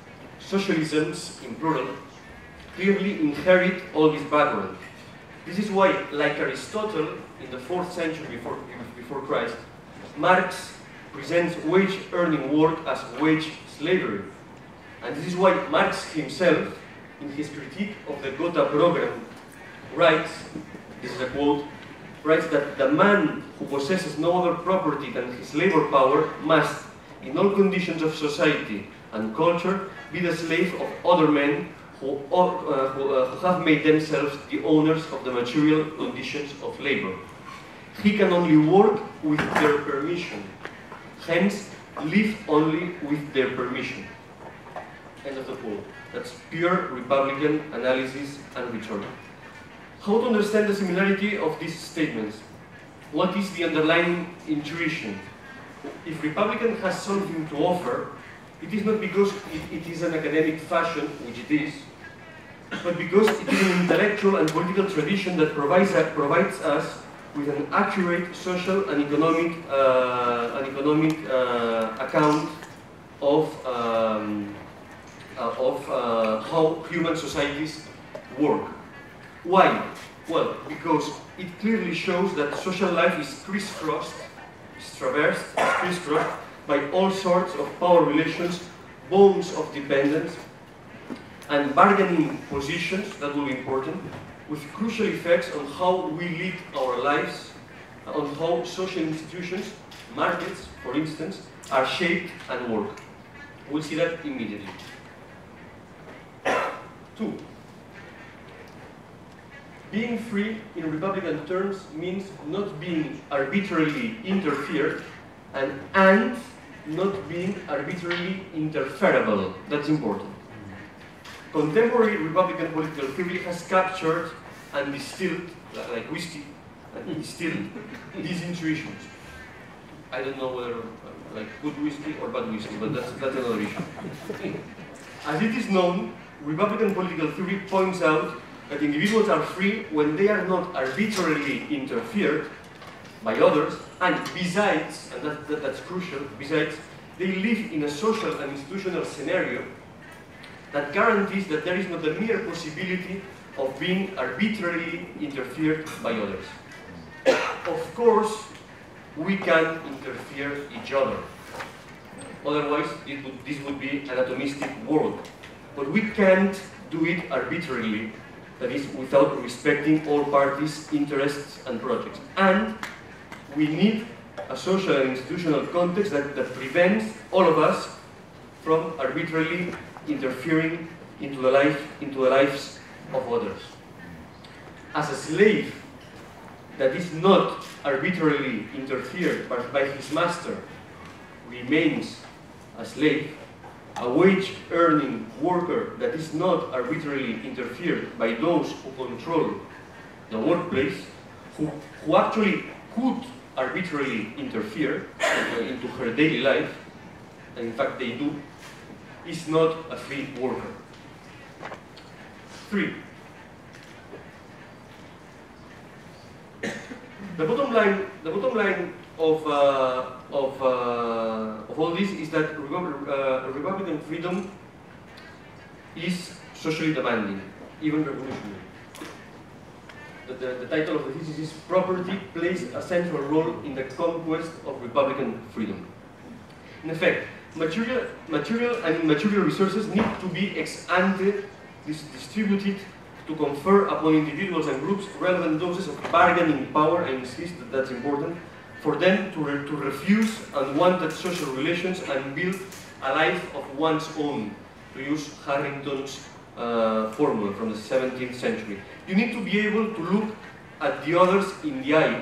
Speaker 3: socialisms, in plural, clearly inherit all this background. This is why, like Aristotle in the fourth century before, before Christ, Marx presents wage-earning work as wage slavery. And this is why Marx himself, in his critique of the Gotha program, writes, this is a quote, writes that the man who possesses no other property than his labor power must, in all conditions of society and culture, be the slave of other men who, uh, who, uh, who have made themselves the owners of the material conditions of labor. He can only work with their permission, hence live only with their permission. End of the quote. That's pure Republican analysis and rhetoric. How to understand the similarity of these statements? What is the underlying intuition? If Republican has something to offer, it is not because it, it is an academic fashion, which it is, but because it is an intellectual and political tradition that provides, uh, provides us with an accurate social and economic, uh, an economic uh, account of, um, uh, of uh, how human societies work. Why? Well, because it clearly shows that social life is crisscrossed, is traversed, is crisscrossed by all sorts of power relations, bonds of dependence, and bargaining positions, that will be important, with crucial effects on how we lead our lives, on how social institutions, markets, for instance, are shaped and work. We'll see that immediately. Two. Being free in Republican terms means not being arbitrarily interfered and, and not being arbitrarily interferable. That's important. Contemporary Republican political theory has captured and distilled, like whiskey, and distilled these intuitions. I don't know whether uh, like good whiskey or bad whiskey, but that's, that's another issue. As it is known, Republican political theory points out that individuals are free when they are not arbitrarily interfered by others, and besides, and that, that, that's crucial, besides, they live in a social and institutional scenario that guarantees that there is not the mere possibility of being arbitrarily interfered by others. Of course, we can interfere each other. Otherwise, it would, this would be an atomistic world. But we can't do it arbitrarily, that is, without respecting all parties' interests and projects. And we need a social and institutional context that, that prevents all of us from arbitrarily interfering into the life, into the lives of others. As a slave that is not arbitrarily interfered by, by his master remains a slave, a wage-earning worker that is not arbitrarily interfered by those who control the workplace, who, who actually could arbitrarily interfere into her daily life, and in fact they do, is not a free worker. Three. The bottom line, the bottom line of uh, of uh, of all this is that uh, Republican freedom is socially demanding, even revolutionary. The, the, the title of the thesis is "Property plays a central role in the conquest of Republican freedom." In effect, material, material and immaterial resources need to be ex ante dis distributed to confer upon individuals and groups relevant doses of bargaining power, I insist that that's important, for them to, re to refuse unwanted social relations and build a life of one's own, to use Harrington's uh, formula from the seventeenth century. You need to be able to look at the others in the eye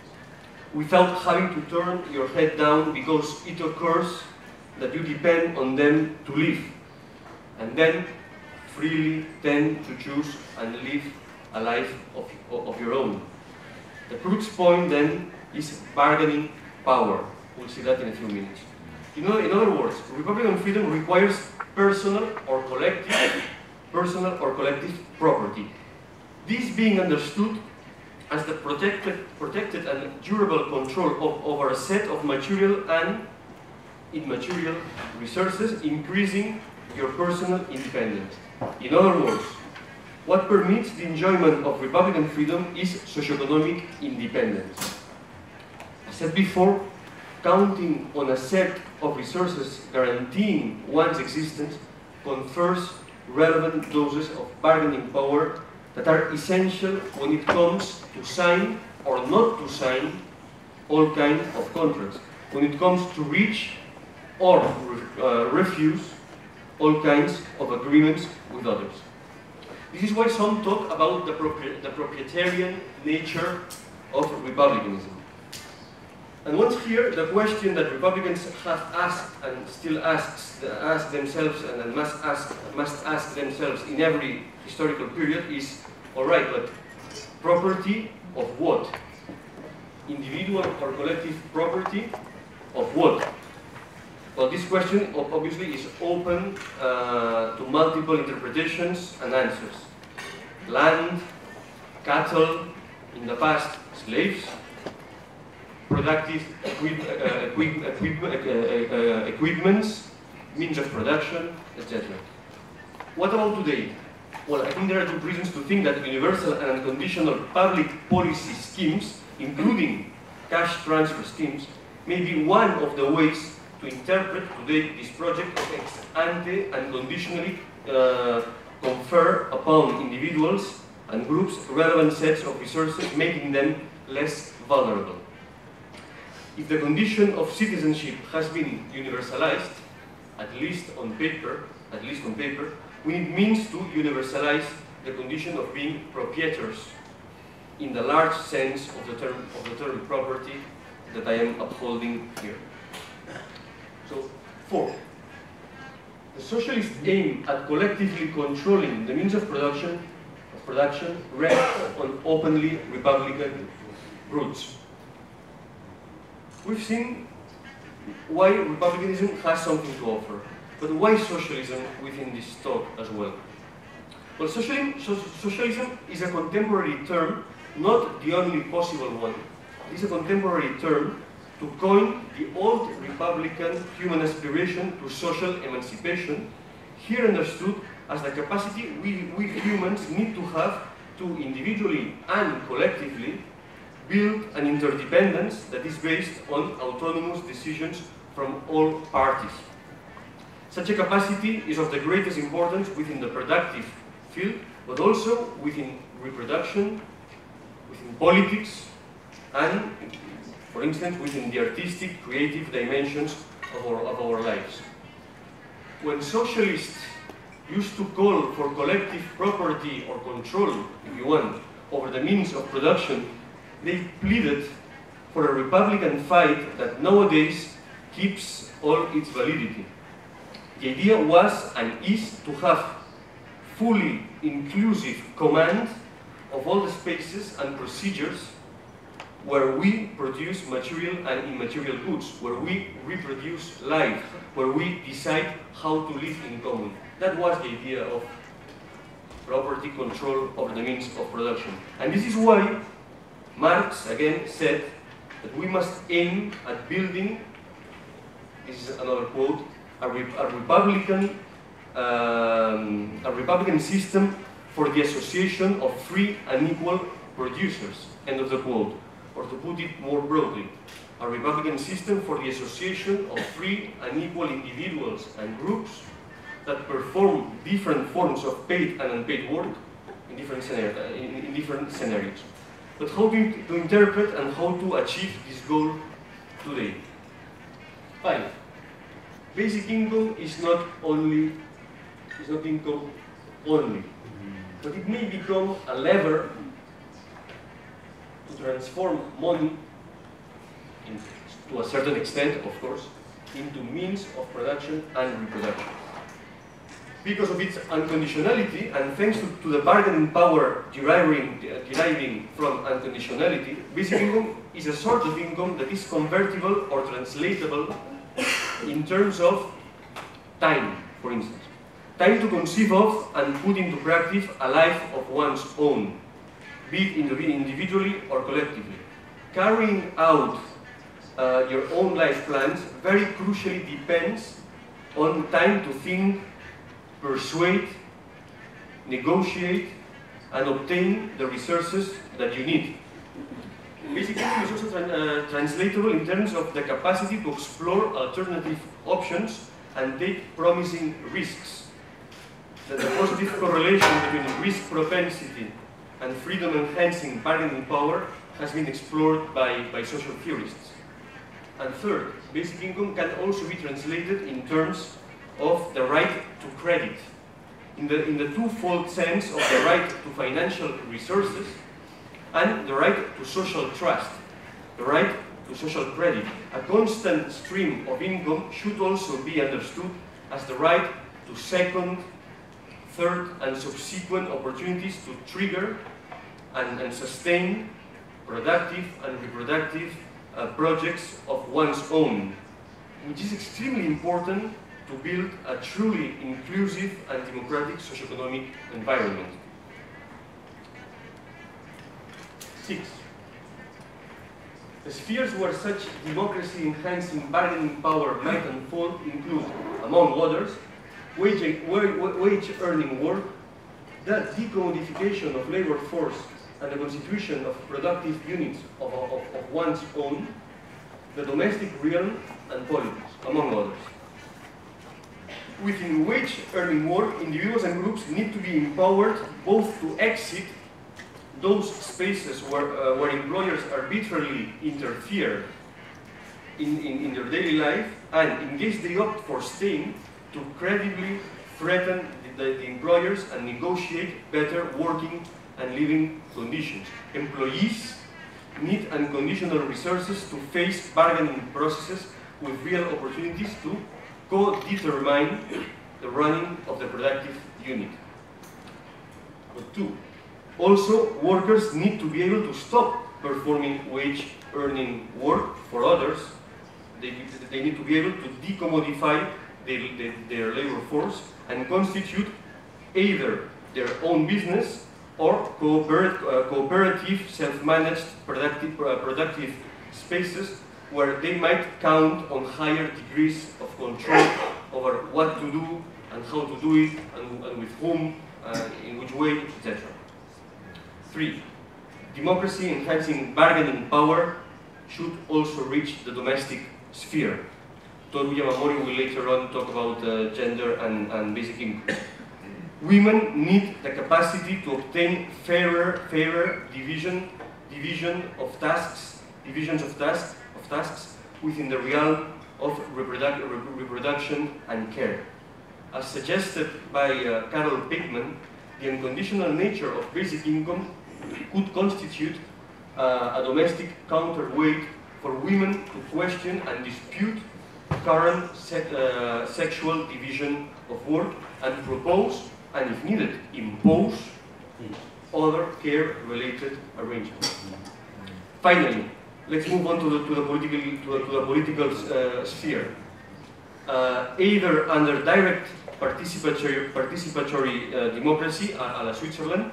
Speaker 3: without having to turn your head down because it occurs that you depend on them to live, and then freely tend to choose and live a life of, of your own. The crux point then is bargaining power. We'll see that in a few minutes. You know, in other words, Republican freedom requires personal or collective, personal or collective property. This being understood as the protected, protected and durable control of, over a set of material and immaterial resources, increasing your personal independence. In other words, what permits the enjoyment of Republican freedom is socioeconomic independence. As said before, counting on a set of resources guaranteeing one's existence confers relevant doses of bargaining power that are essential when it comes to sign or not to sign all kinds of contracts, when it comes to reach or uh, refuse all kinds of agreements with others. This is why some talk about the, propri the proprietarian nature of republicanism. And once here, the question that Republicans have asked and still asks, ask themselves and must ask, must ask themselves in every historical period is, all right, but property of what? Individual or collective property of what? Well, this question obviously is open uh, to multiple interpretations and answers. Land, cattle, in the past, slaves, productive equip, uh, equip, equip, uh, uh, equipments, means of production, et cetera. What about today? Well, I think there are good reasons to think that universal and unconditional public policy schemes, including cash transfer schemes, may be one of the ways to interpret today this project of ex ante and conditionally uh, confer upon individuals and groups relevant sets of resources, making them less vulnerable. If the condition of citizenship has been universalized, at least on paper, at least on paper, we need means to universalize the condition of being proprietors in the large sense of the term of the term property that I am upholding here. So, four. The socialist aim at collectively controlling the means of production of production rests on openly Republican roots. We've seen why Republicanism has something to offer, but why socialism within this talk as well? Well, socialism, so, socialism is a contemporary term, not the only possible one. It is a contemporary term to coin the old Republican human aspiration to social emancipation, here understood as the capacity we, we humans need to have to individually and collectively build an interdependence that is based on autonomous decisions from all parties. Such a capacity is of the greatest importance within the productive field, but also within reproduction, within politics, and, for instance, within the artistic, creative dimensions of our, of our lives. When socialists used to call for collective property or control, if you want, over the means of production, they pleaded for a Republican fight that nowadays keeps all its validity. The idea was and is to have fully inclusive command of all the spaces and procedures where we produce material and immaterial goods, where we reproduce life, where we decide how to live in common. That was the idea of property control over the means of production. And this is why Marx, again, said that we must aim at building, this is another quote, a, re a Republican um, a Republican system for the association of free and equal producers, end of the quote. Or to put it more broadly, a Republican system for the association of free and equal individuals and groups that perform different forms of paid and unpaid work in different, scenario, in, in different scenarios. but how to, to interpret and how to achieve this goal today. Five. Basic income is not only is not income only, but it may become a lever to transform money, in, to a certain extent, of course, into means of production and reproduction. Because of its unconditionality, and thanks to, to the bargaining power deriving, uh, deriving from unconditionality, basic income is a sort of income that is convertible or translatable in terms of time, for instance. Time to conceive of and put into practice a life of one's own, be it individually or collectively. Carrying out uh, your own life plans very crucially depends on time to think, persuade, negotiate, and obtain the resources that you need. Basic income is also tra uh, translatable in terms of the capacity to explore alternative options and take promising risks. That the positive correlation between risk propensity and freedom-enhancing bargaining power has been explored by, by social theorists. And third, basic income can also be translated in terms of the right to credit, in the, in the twofold sense of the right to financial resources and the right to social trust, the right to social credit. A constant stream of income should also be understood as the right to second, third, and subsequent opportunities to trigger and, and sustain productive and reproductive uh, projects of one's own, which is extremely important to build a truly inclusive and democratic socioeconomic environment. Six. The spheres where such democracy-enhancing bargaining power might unfold include, among others, wage, wage earning work, the decommodification of labor force and the constitution of productive units of, of, of one's own, the domestic realm, and politics, among others. Within wage earning work, individuals and groups need to be empowered both to exit those spaces where, uh, where employers arbitrarily interfere in, in, in their daily life, and in case they opt for staying, to credibly threaten the, the, the employers and negotiate better working and living conditions. Employees need unconditional resources to face bargaining processes with real opportunities to co-determine the running of the productive unit. But two, also workers need to be able to stop performing wage earning work for others. They, they need to be able to decommodify their, their, their labor force and constitute either their own business or cooperative, uh, cooperative self-managed productive, uh, productive spaces where they might count on higher degrees of control over what to do and how to do it and, and with whom, uh, in which way, et cetera. Three, democracy enhancing bargaining power should also reach the domestic sphere. Toru Yamamori will later on talk about uh, gender and, and basic income. Women need the capacity to obtain fairer, fairer division, division of tasks, divisions of tasks, of tasks within the realm of reproduc reproduction and care. As suggested by uh, Carol Pickman, the unconditional nature of basic income could constitute uh, a domestic counterweight for women to question and dispute current se uh, sexual division of work and propose, and if needed, impose other care-related arrangements. Finally, let's move on to the, to the political, to the, to the political uh, sphere. Uh, either under direct participatory, participatory uh, democracy, a, a la Switzerland,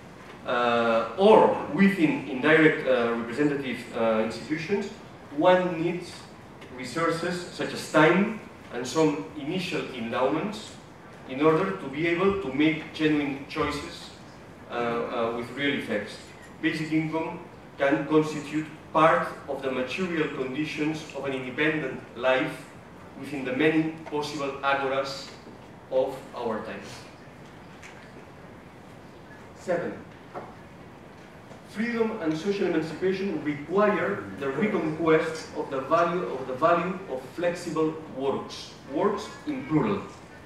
Speaker 3: uh, or within indirect uh, representative uh, institutions, one needs resources such as time and some initial endowments in order to be able to make genuine choices uh, uh, with real effects. Basic income can constitute part of the material conditions of an independent life within the many possible agoras of our time. Seven. freedom and social emancipation require the reconquest of the value of the value of flexible works, works in plural.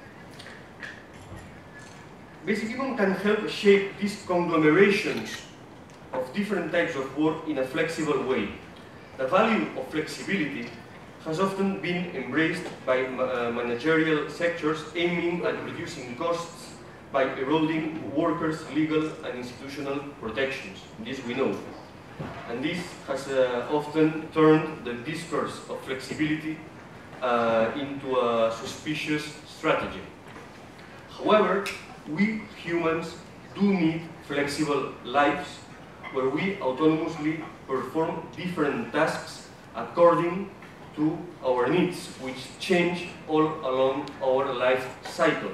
Speaker 3: Basic income can help shape these conglomerations of different types of work in a flexible way. The value of flexibility has often been embraced by uh, managerial sectors aiming at reducing costs by eroding workers' legal and institutional protections. This we know. And this has uh, often turned the discourse of flexibility uh, into a suspicious strategy. However, we humans do need flexible lives where we autonomously perform different tasks according to our needs, which change all along our life cycle.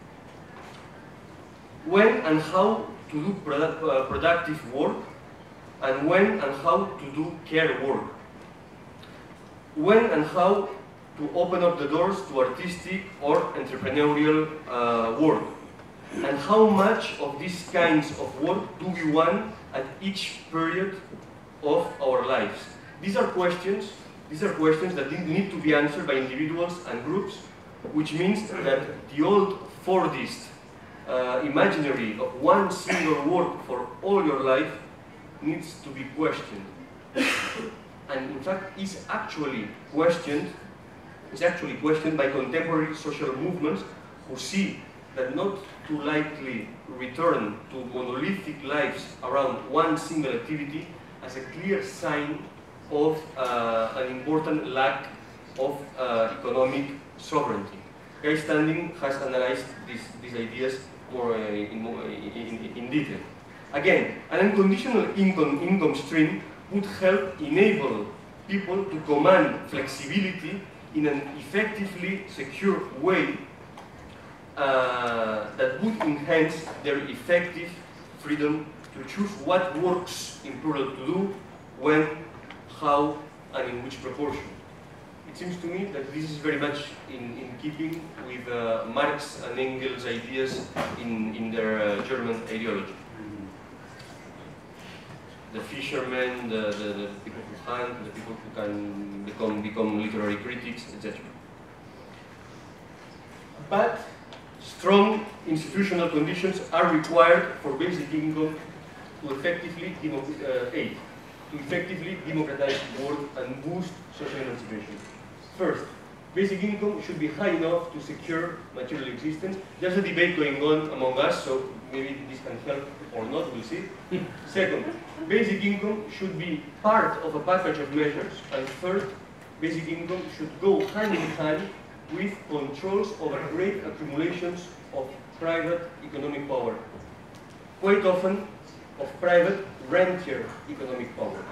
Speaker 3: When and how to do produ uh, productive work, and when and how to do care work. When and how to open up the doors to artistic or entrepreneurial uh, work. And how much of these kinds of work do we want at each period of our lives? These are questions, these are questions that need to be answered by individuals and groups, which means that the old Fordist uh, imaginary of one single work for all your life needs to be questioned. And in fact is actually questioned, is actually questioned by contemporary social movements who see that not to likely return to monolithic lives around one single activity as a clear sign of uh, an important lack of uh, economic sovereignty. Guy Standing has analyzed these, these ideas more uh, in, in, in detail. Again, an unconditional income, income stream would help enable people to command flexibility in an effectively secure way uh, that would enhance their effective freedom to choose what works in plural to do, when, how, and in which proportion. It seems to me that this is very much in, in keeping with uh, Marx and Engels' ideas in, in their uh, German ideology. The fishermen, the, the, the people who hunt, the people who can become, become literary critics, et cetera. But strong institutional conditions are required for basic income to effectively demo, uh, aid, to effectively democratize work and boost social emancipation. First, basic income should be high enough to secure material existence. There's a debate going on among us, so maybe this can help or not, we'll see. Second, basic income should be part of a package of measures. And third, basic income should go hand in hand with controls over great accumulations of private economic power. Quite often, of private rentier economic power.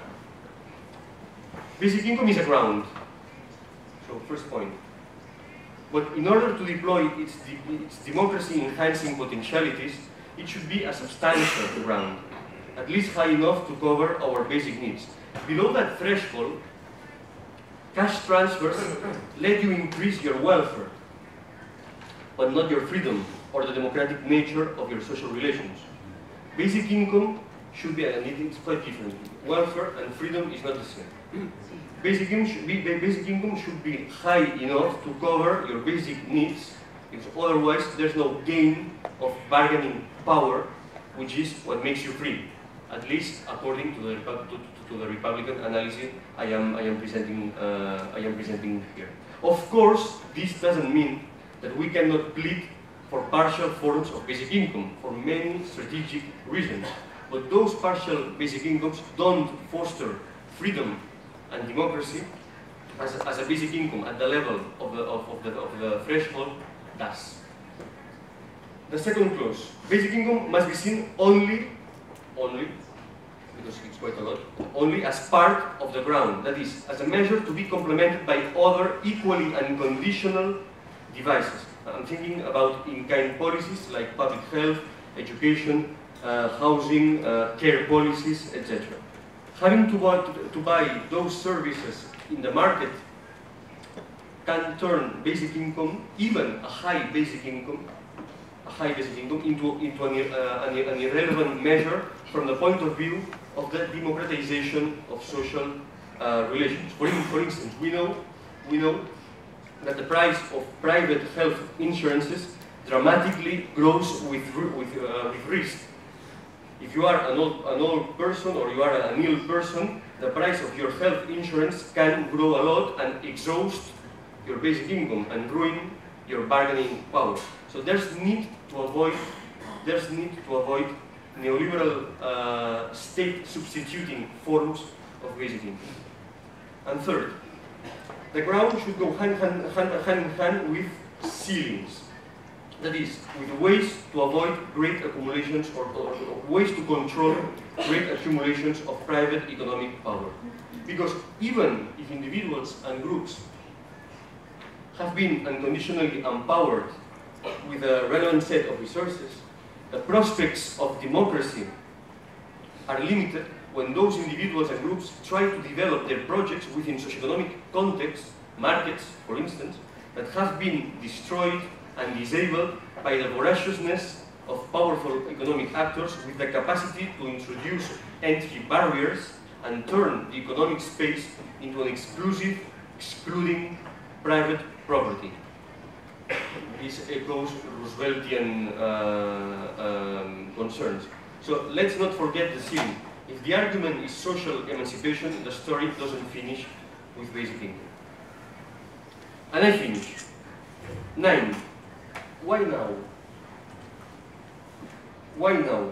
Speaker 3: Basic income is a ground. So, first point. But in order to deploy its, de its democracy-enhancing potentialities, it should be a substantial ground, at least high enough to cover our basic needs. Below that threshold, cash transfers let you increase your welfare, but not your freedom or the democratic nature of your social relations. Basic income should be, and it's quite different. Welfare and freedom is not the same. Basic income should be, basic income should be high enough to cover your basic needs, because otherwise there's no gain of bargaining power, which is what makes you free, at least according to the, to, to, to the Republican analysis I am, I am, presenting, uh, I am presenting here. Of course, this doesn't mean that we cannot plead for partial forms of basic income for many strategic reasons, but those partial basic incomes don't foster freedom and democracy as a, as a basic income at the level of the, of, of the, of the threshold does. The second clause, basic income must be seen only, only, because it's quite a lot, only as part of the ground, that is, as a measure to be complemented by other equally unconditional devices. I'm thinking about in-kind policies like public health, education, uh, housing, uh, care policies, et cetera. Having to buy, to, to buy those services in the market can turn basic income, even a high basic income, a high basic income into, into an, uh, an, an irrelevant measure from the point of view of the democratization of social uh, relations. For, for instance, we know, we know that the price of private health insurances dramatically grows with, with, uh, with risk. If you are an old, an old person or you are an ill person, the price of your health insurance can grow a lot and exhaust your basic income and ruin your bargaining power. So there's need to avoid, there's need to avoid neoliberal uh, state substituting forms of basic income. And third, the ground should go hand, hand, hand, hand in hand with ceilings. That is, with ways to avoid great accumulations or, or, or ways to control great accumulations of private economic power. Because even if individuals and groups have been unconditionally empowered with a relevant set of resources, the prospects of democracy are limited when those individuals and groups try to develop their projects within socioeconomic contexts, markets, for instance, that have been destroyed and disabled by the voraciousness of powerful economic actors with the capacity to introduce entry barriers and turn the economic space into an exclusive, excluding private property. This echoes Rooseveltian uh, um, concerns. So let's not forget the ceiling. If the argument is social emancipation, the story doesn't finish with basic income. And I finish. Nine. Why now? Why now?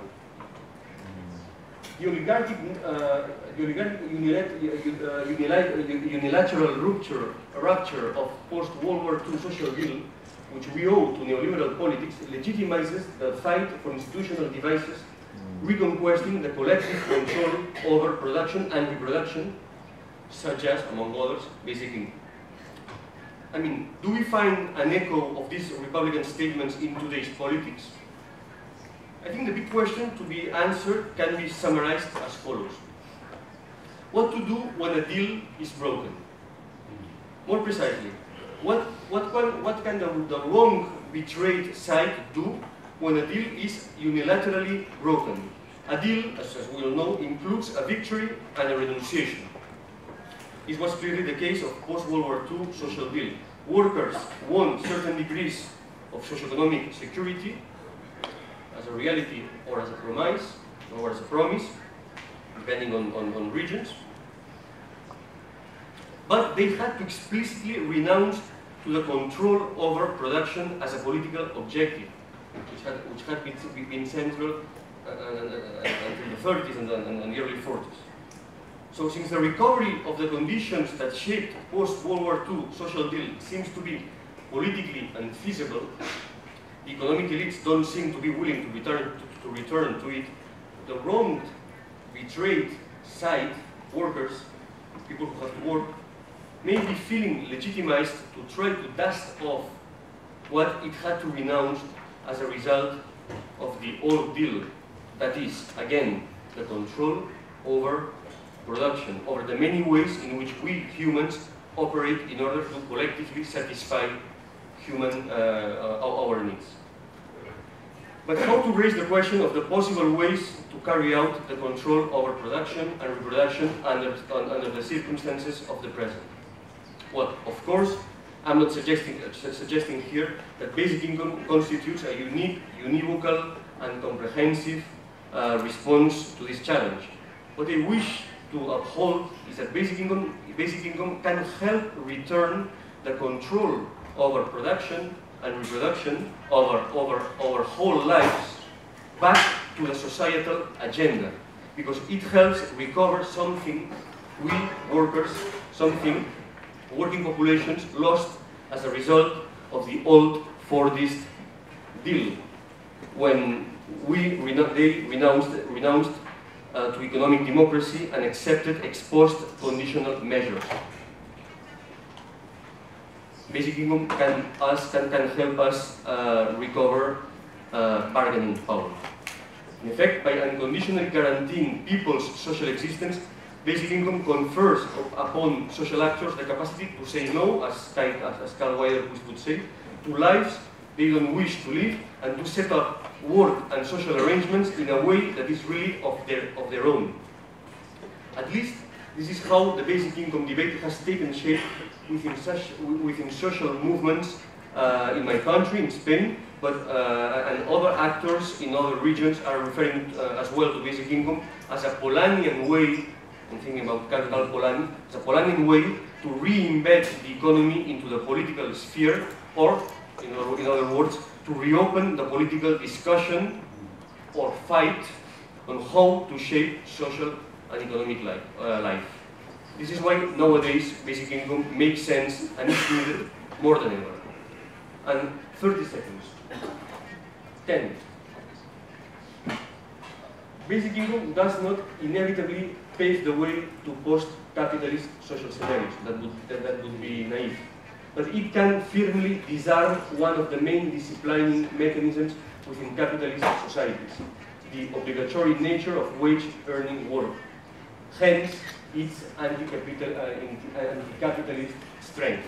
Speaker 3: The oligarchic, uh, the oligarchic unilateral, unilateral, unilateral rupture, rupture of post-World War Two social deal, which we owe to neoliberal politics, legitimizes the fight for institutional devices, reconquesting the collective control over production and reproduction, such as, among others, basic income. I mean, do we find an echo of these Republican statements in today's politics? I think the big question to be answered can be summarized as follows. What to do when a deal is broken? More precisely, what, what, what can the, the wrong, betrayed side do when a deal is unilaterally broken? A deal, as, as we all know, includes a victory and a renunciation. This was clearly the case of post-World War Two social deal. Workers won certain degrees of socioeconomic security as a reality or as a promise, or as a promise, depending on, on, on regions. But they had to explicitly renounce to the control over production as a political objective, which had, which had been, been central uh, uh, uh, until the thirties and, and, and the early forties. So since the recovery of the conditions that shaped post-World War Two social deal seems to be politically unfeasible, the economic elites don't seem to be willing to return to, to return to it. The wronged, betrayed side, workers, people who have to work, may be feeling legitimized to try to dust off what it had to renounce as a result of the old deal. That is, again, the control over production, over the many ways in which we humans operate in order to collectively satisfy human uh, our needs. But how to raise the question of the possible ways to carry out the control over production and reproduction under, under the circumstances of the present? Well, of course, I'm not suggesting, uh, suggesting here that basic income constitutes a unique, univocal, and comprehensive uh, response to this challenge. What I wish to uphold is that basic income, basic income can help return the control over production and reproduction over, over our whole lives back to the societal agenda, because it helps recover something we workers, something working populations lost as a result of the old Fordist deal, when we reno they renounced, renounced uh, to economic democracy and accepted ex post conditional measures. Basic income can, us, can, can help us uh, recover uh, bargaining power. In effect, by unconditionally guaranteeing people's social existence, basic income confers upon social actors the capacity to say no, as, as, as Carl Weider would say, to lives they don't wish to live, and to set up work and social arrangements in a way that is really of their, of their own. At least, this is how the basic income debate has taken shape within, such, within social movements uh, in my country, in Spain, but uh, and other actors in other regions are referring uh, as well to basic income as a Polanyian way, I'm thinking about Capital Polanyi, as a Polanyian way to re-embed the economy into the political sphere, or, in other, in other words, to reopen the political discussion or fight on how to shape social and economic life, uh, life. This is why nowadays basic income makes sense and is needed more than ever. And thirty seconds. ten. Basic income does not inevitably pave the way to post-capitalist social scenarios. That would, that, that would be naive. But it can firmly disarm one of the main disciplining mechanisms within capitalist societies, the obligatory nature of wage-earning work. Hence, its anti-capital, uh, anti-capitalist strength.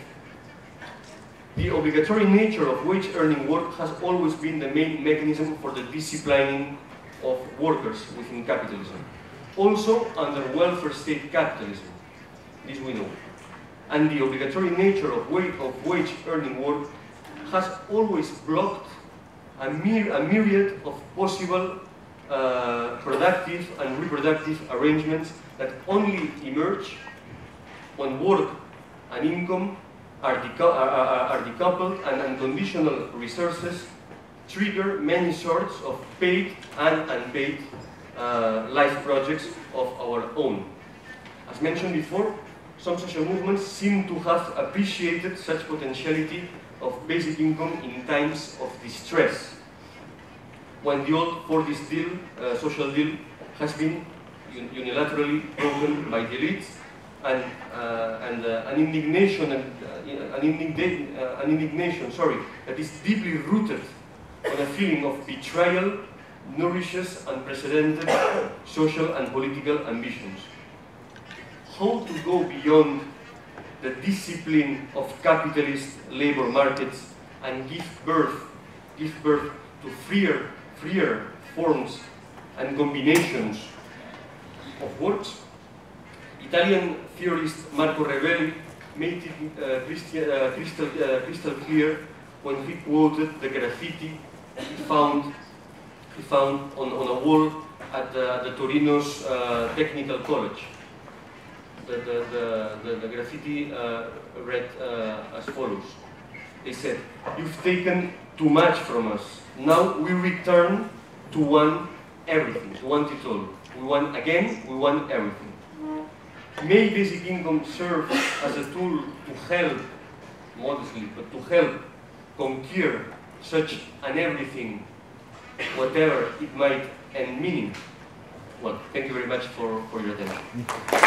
Speaker 3: The obligatory nature of wage-earning work has always been the main mechanism for the disciplining of workers within capitalism. Also under welfare state capitalism, this we know. And the obligatory nature of wage-earning work has always blocked a, myr a myriad of possible uh, productive and reproductive arrangements that only emerge when work and income are, decu are, are, are decoupled, and unconditional resources trigger many sorts of paid and unpaid uh, life projects of our own. As mentioned before, some social movements seem to have appreciated such potentiality of basic income in times of distress, when the old forties deal, uh, social deal, has been un unilaterally broken by the elites, and uh, and uh, an indignation and uh, an, indigna uh, an indignation, sorry, that is deeply rooted on a feeling of betrayal nourishes unprecedented social and political ambitions. How to go beyond the discipline of capitalist labor markets and give birth, give birth to freer, freer forms and combinations of works? Italian theorist Marco Revelli made it uh, Christi uh, crystal, uh, crystal clear when he quoted the graffiti he found, he found on, on a wall at the, at the Torino's uh, Technical College. The, the, the, the, the graffiti uh, read uh, as follows. They said, "You've taken too much from us. Now we return to want everything, to want it all. We want again, we want everything." May basic income serve as a tool to help, modestly, but to help conquer such an everything, whatever it might end meaning. Well, thank you very much for, for your attention.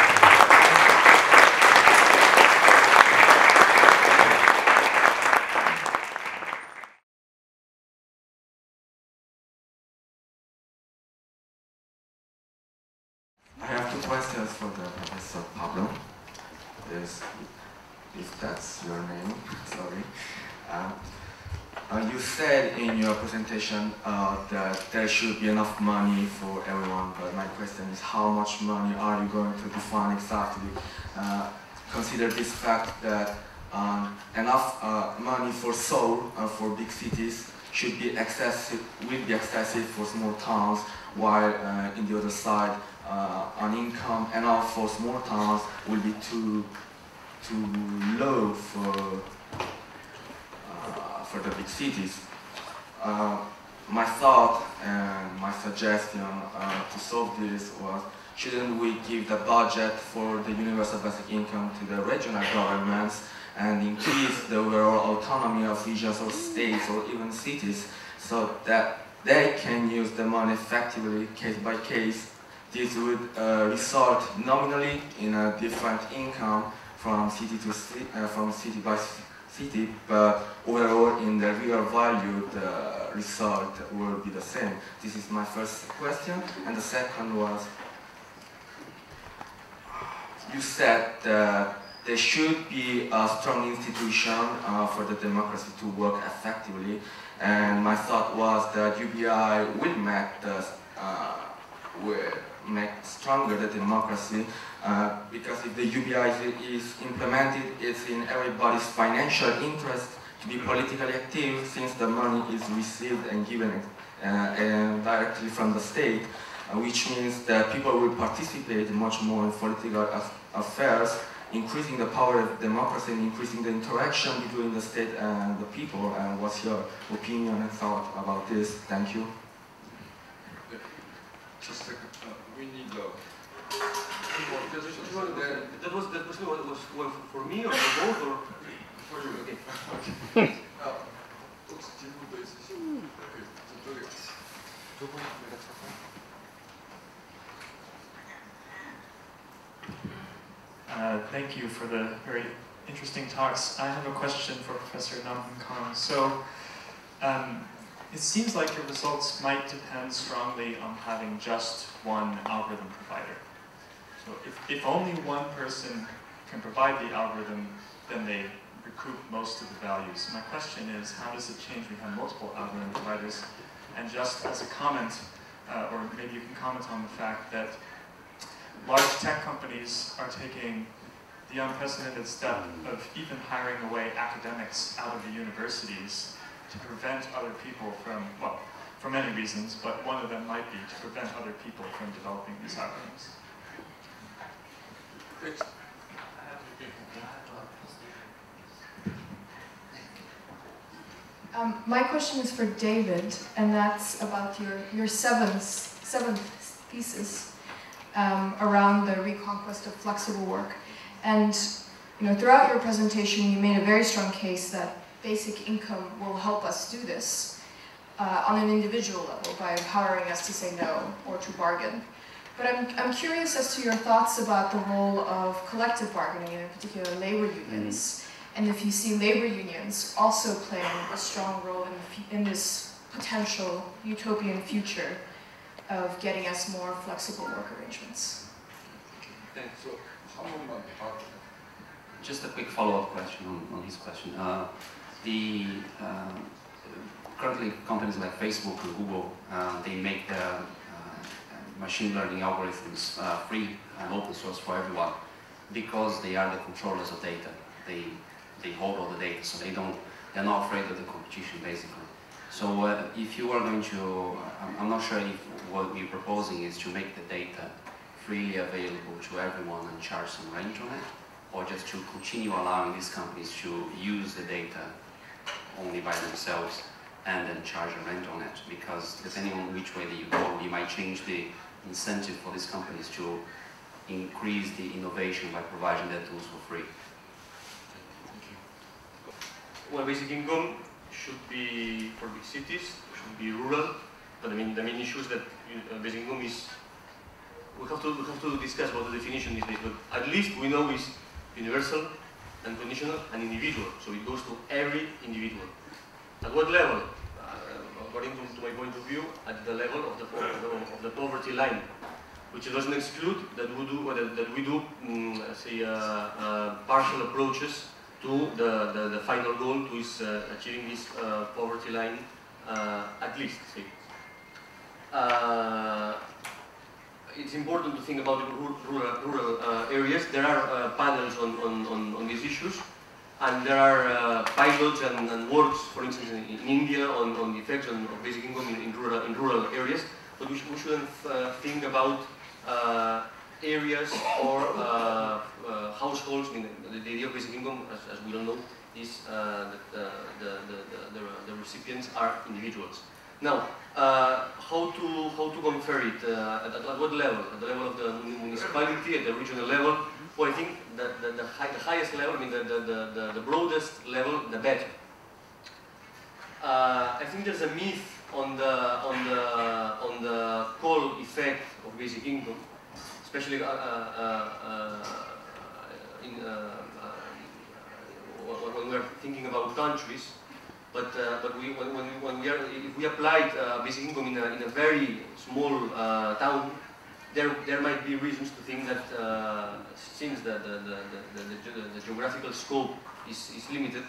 Speaker 4: I have two questions for the Professor Pablo. Is, if that's your name, sorry. Uh, uh, you said in your presentation uh, that there should be enough money for everyone, but my question is, how much money are you going to define exactly? Uh, consider this fact that um, enough uh, money for Seoul, uh, for big cities, should be excessive, will be excessive for small towns, while uh, in the other side, uh, an income enough for small towns will be too too low for uh, for the big cities. Uh, my thought and my suggestion uh, to solve this was, shouldn't we give the budget for the universal basic income to the regional governments and increase the overall autonomy of regions or states or even cities, so that they can use the money effectively, case by case? This would uh, result nominally in a different income from city to city, uh, from city by city, but overall in the real value, the result will be the same. This is my first question, and the second was, you said that there should be a strong institution uh, for the democracy to work effectively, And my thought was that U B I will make the uh, will make stronger the democracy, uh, because if the U B I is implemented, it's in everybody's financial interest to be politically active, since the money is received and given uh, and directly from the state, uh, which means that people will participate much more in political affairs, increasing the power of democracy and increasing the interaction between the state and the people. And what's your opinion and thought about this? Thank you.
Speaker 1: Just a second. Uh, we need uh,
Speaker 3: That was that question was was for me or for both or
Speaker 1: for you.
Speaker 3: okay.
Speaker 1: 아, 혹시 질문도 있으시죠? 네, 저쪽에.
Speaker 5: Uh, thank you for the very interesting talks. I have a question for Professor Nam Kang. So, um, it seems like your results might depend strongly on having just one algorithm provider. So if, if only one person can provide the algorithm, then they recoup most of the values. My question is, how does it change when you have multiple algorithm providers? And just as a comment, uh, or maybe you can comment on the fact that large tech companies are taking the unprecedented step of even hiring away academics out of the universities to prevent other people from, well, for many reasons, but one of them might be to prevent other people from developing these algorithms.
Speaker 6: Um, my question is for David, and that's about your, your seventh, seventh thesis um, around the reconquest of flexible work. And you know, throughout your presentation, you made a very strong case that basic income will help us do this uh, on an individual level by empowering us to say no or to bargain. But I'm, I'm curious as to your thoughts about the role of collective bargaining, and in particular labor unions, mm-hmm. and if you see labor unions also playing a strong role in, in this potential utopian future of getting us more flexible work arrangements.
Speaker 3: Thanks.
Speaker 1: So, how many
Speaker 7: Just a quick follow-up question on, on his question. Uh, the uh, currently companies like Facebook and Google, uh, they make their uh, machine learning algorithms uh, free and open source for everyone because they are the controllers of data. They they hold all the data, so they don't they're not afraid of the competition basically. So uh, if you are going to, I'm, I'm not sure if what we're proposing is to make the data freely available to everyone and charge some rent on it, or just to continue allowing these companies to use the data only by themselves and then charge a rent on it, because depending on which way that you go, you might change the incentive for these companies to increase the innovation by providing their tools for free.
Speaker 3: Well, basic income should be for big cities, should be rural, but I mean the main issue is that uh, basic income is, we have to we have to discuss what the definition is, but at least we know is universal, unconditional, and individual. So it goes to every individual. At what level? Uh, according to, to my point of view, at the level of the, of the poverty line, which doesn't exclude that we do that, that we do um, say uh, uh, partial approaches to the, the, the final goal, to is uh, achieving this uh, poverty line uh, at least. Say. Uh, it's important to think about the rural, rural uh, areas. There are uh, panels on, on, on, on these issues. And there are uh, pilots and, and works, for instance, in, in India on, on the effects on, of basic income in, in, rural, in rural areas. But we, sh we shouldn't uh, think about uh, areas or uh, uh, households. I mean, the, the idea of basic income, as, as we all know, is uh, that uh, the, the, the, the, the recipients are individuals. Now, uh, how to how to confer it? Uh, at, at what level? At the level of the municipality, at the regional level? Well, I think that the, the, high, the highest level, I mean the, the, the, the broadest level, the better. Uh, I think there's a myth on the on the on the call effect of basic income, especially uh, uh, uh, in, uh, uh, when we're thinking about countries. But uh, but we when when we, when we are if we applied uh, basic income in a in a very small uh, town. There, there might be reasons to think that uh, since the, the, the, the, the, the geographical scope is, is limited,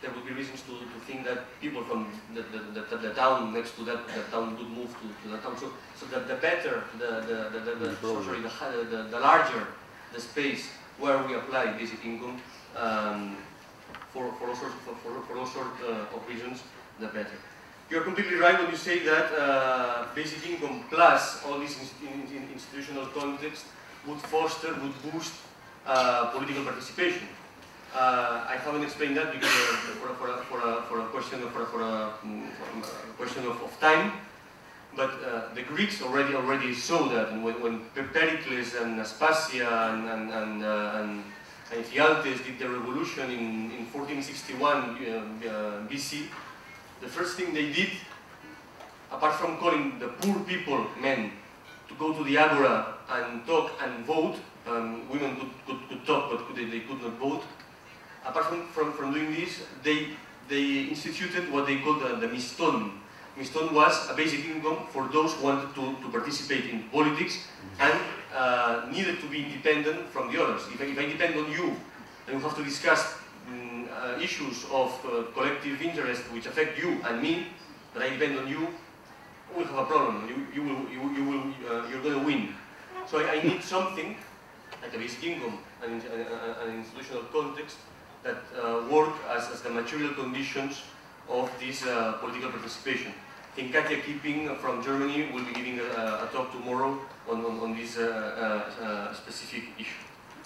Speaker 3: there would be reasons to, to think that people from the, the, the, the town next to that, that town would move to, to the town. So, so that the better, the, the, the, the, the, so sorry, the, the, the larger the space where we apply basic income, um, for, for all sorts, of, for, for all sorts uh, of reasons, the better. You're completely right when you say that uh, basic income plus all this in, in, institutional context would foster, would boost uh, political participation. Uh, I haven't explained that because uh, for, a, for, a, for, a, for a question of, for a, for a, for a question of, of time. But uh, the Greeks already already saw that, and when, when Pericles and Aspasia and and and, uh, and, and Ephialtes did the revolution in in fourteen sixty-one uh, uh, B C, the first thing they did, apart from calling the poor people, men, to go to the agora and talk and vote, um, women could, could, could talk but could, they, they could not vote. Apart from, from, from doing this, they, they instituted what they called the, the miston. Miston was a basic income for those who wanted to, to participate in politics and uh, needed to be independent from the others. If I, if I depend on you, and we have to discuss um, uh, issues of uh, collective interest which affect you and me, but I depend on you, we'll have a problem. You, you will, you, you will, uh, you're going to win. So I, I need something like a basic income, an, an, an institutional context that uh, work as, as the material conditions of this uh, political participation. I think Katja Kipping from Germany will be giving a, a talk tomorrow on, on, on this uh, uh, uh, specific issue.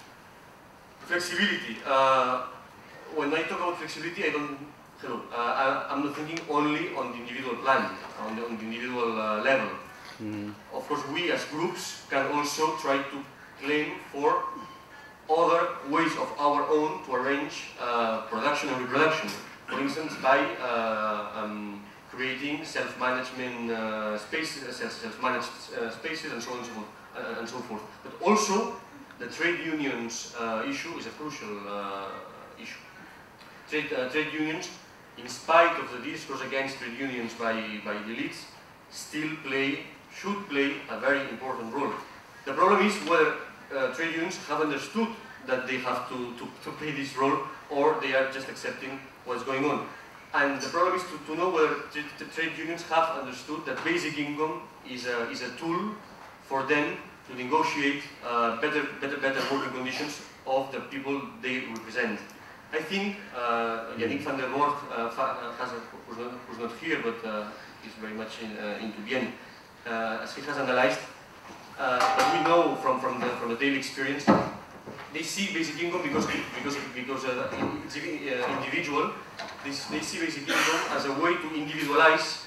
Speaker 3: Flexibility. Uh, when I talk about flexibility, I don't, hello, uh, I, I'm not thinking only on the individual plan, on the, on the individual uh, level. Mm. Of course, we as groups can also try to claim for other ways of our own to arrange uh, production and reproduction. For instance, by uh, um, creating self-management uh, spaces, self-managed uh, spaces, and so on and so forth. Uh, and so forth. But also, the trade unions uh, issue is a crucial uh, issue. Trade, uh, trade unions, in spite of the discourse against trade unions by by the elites, still play, should play a very important role. The problem is whether uh, trade unions have understood that they have to, to, to play this role, or they are just accepting what's going on. And the problem is to, to know whether the trade unions have understood that basic income is a, is a tool for them to negotiate uh, better, better, better working conditions of the people they represent. I think uh, Yannick van der Voort, uh, has a, who's, not, who's not here, but uh, he's very much in, uh, into BIEN, uh, as he has analyzed, uh, but we know from, from, the, from the daily experience, they see basic income because because because uh, it's uh, individual. They, they see basic income as a way to individualize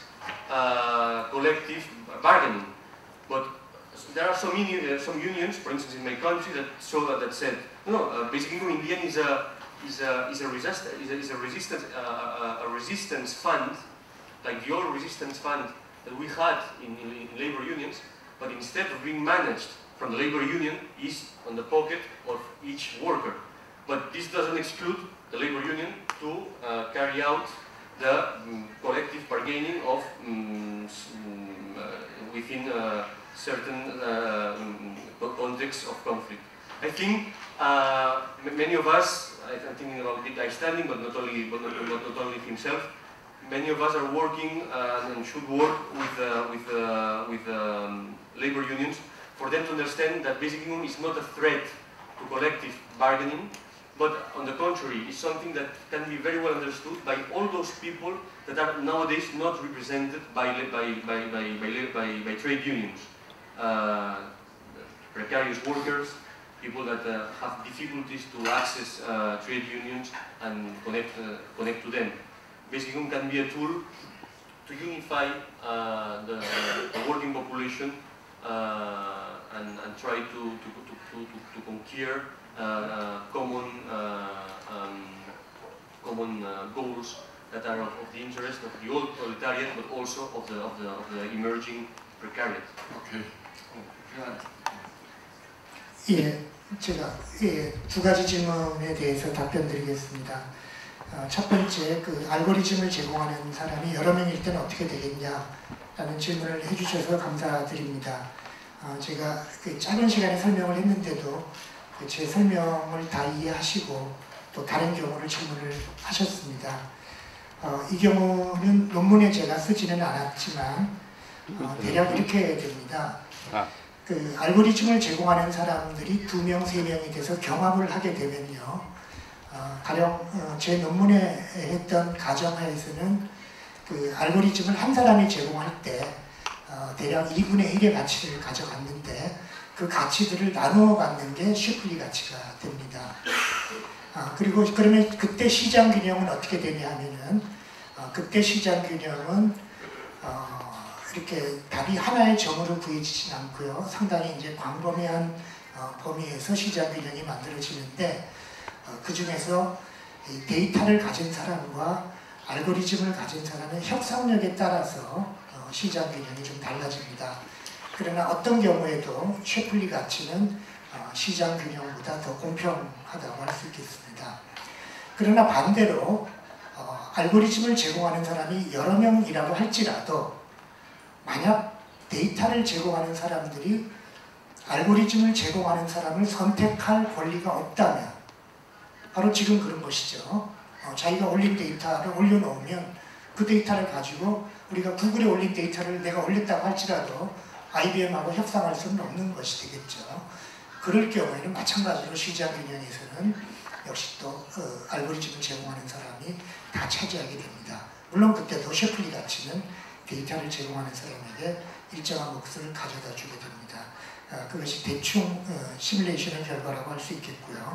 Speaker 3: uh, collective bargaining. But there are some uh, some unions, for instance, in my country, that saw that, that said, no, no, uh, basic income in the end is a is a is a resist is a, is a resistance uh, a resistance fund, like the old resistance fund that we had in, in, in labor unions, but instead of being managed from the labor union, is on the pocket of each worker. But this doesn't exclude the labor union to uh, carry out the um, collective bargaining of um, uh, within uh, certain uh, um, contexts of conflict. I think uh, many of us, I'm thinking about the guy standing, but not only, but not, not, not only himself. Many of us are working uh, and should work with uh, with uh, with um, labor unions, for them to understand that basic income is not a threat to collective bargaining, but on the contrary, is something that can be very well understood by all those people that are nowadays not represented by, by, by, by, by, by, by trade unions. Uh, precarious workers, people that uh, have difficulties to access uh, trade unions and connect, uh, connect to them. Basic income can be a tool to unify uh, the, the working population Uh, and, and try to, to, to, to, to conquer uh, uh, common, uh, um, common uh, goals that are of, of the interest of the old proletariat, but also of the, of the, of the emerging precariat.
Speaker 1: Okay.
Speaker 2: 예, 제가 예, 두 가지 질문에 대해서 답변드리겠습니다. 어, 첫 번째, 그 알고리즘을 제공하는 사람이 여러 명일 때는 어떻게 되겠냐라는 질문을 해주셔서 감사드립니다. 어, 제가 그 짧은 시간에 설명을 했는데도 그 제 설명을 다 이해하시고 또 다른 경우를 질문을 하셨습니다. 어, 이 경우는 논문에 제가 쓰지는 않았지만 어, 대략 이렇게 됩니다. 그 알고리즘을 제공하는 사람들이 두 명, 세 명이 돼서 경합을 하게 되면요. 어, 가령 어, 제 논문에 했던 가정하에서는 그 알고리즘을 한 사람이 제공할 때 어, 대략 이분의 일의 가치를 가져갔는데 그 가치들을 나누어 갖는 게 슈플리 가치가 됩니다. 아, 그리고 그러면 그때 시장 균형은 어떻게 되냐 하면은 어, 그때 시장 균형은 어, 이렇게 답이 하나의 점으로 구해지진 않고요. 상당히 이제 광범위한 어, 범위에서 시장 균형이 만들어지는데 어, 그 중에서 이 데이터를 가진 사람과 알고리즘을 가진 사람의 협상력에 따라서 어, 시장 균형이 좀 달라집니다. 그러나 어떤 경우에도 셰플리 가치는 어, 시장 균형보다 더 공평하다고 할 수 있겠습니다. 그러나 반대로 어, 알고리즘을 제공하는 사람이 여러 명이라고 할지라도 만약 데이터를 제공하는 사람들이 알고리즘을 제공하는 사람을 선택할 권리가 없다면 바로 지금 그런 것이죠. 어, 자기가 올린 데이터를 올려놓으면 그 데이터를 가지고 우리가 구글에 올린 데이터를 내가 올렸다고 할지라도 아이비엠하고 협상할 수는 없는 것이 되겠죠. 그럴 경우에는 마찬가지로 시장 균형에서는 역시 또 어, 알고리즘을 제공하는 사람이 다 차지하게 됩니다. 물론 그때도 셰플리 가치는 데이터를 제공하는 사람에게 일정한 몫을 가져다 주게 됩니다. 어, 그것이 대충 어, 시뮬레이션의 결과라고 할 수 있겠고요.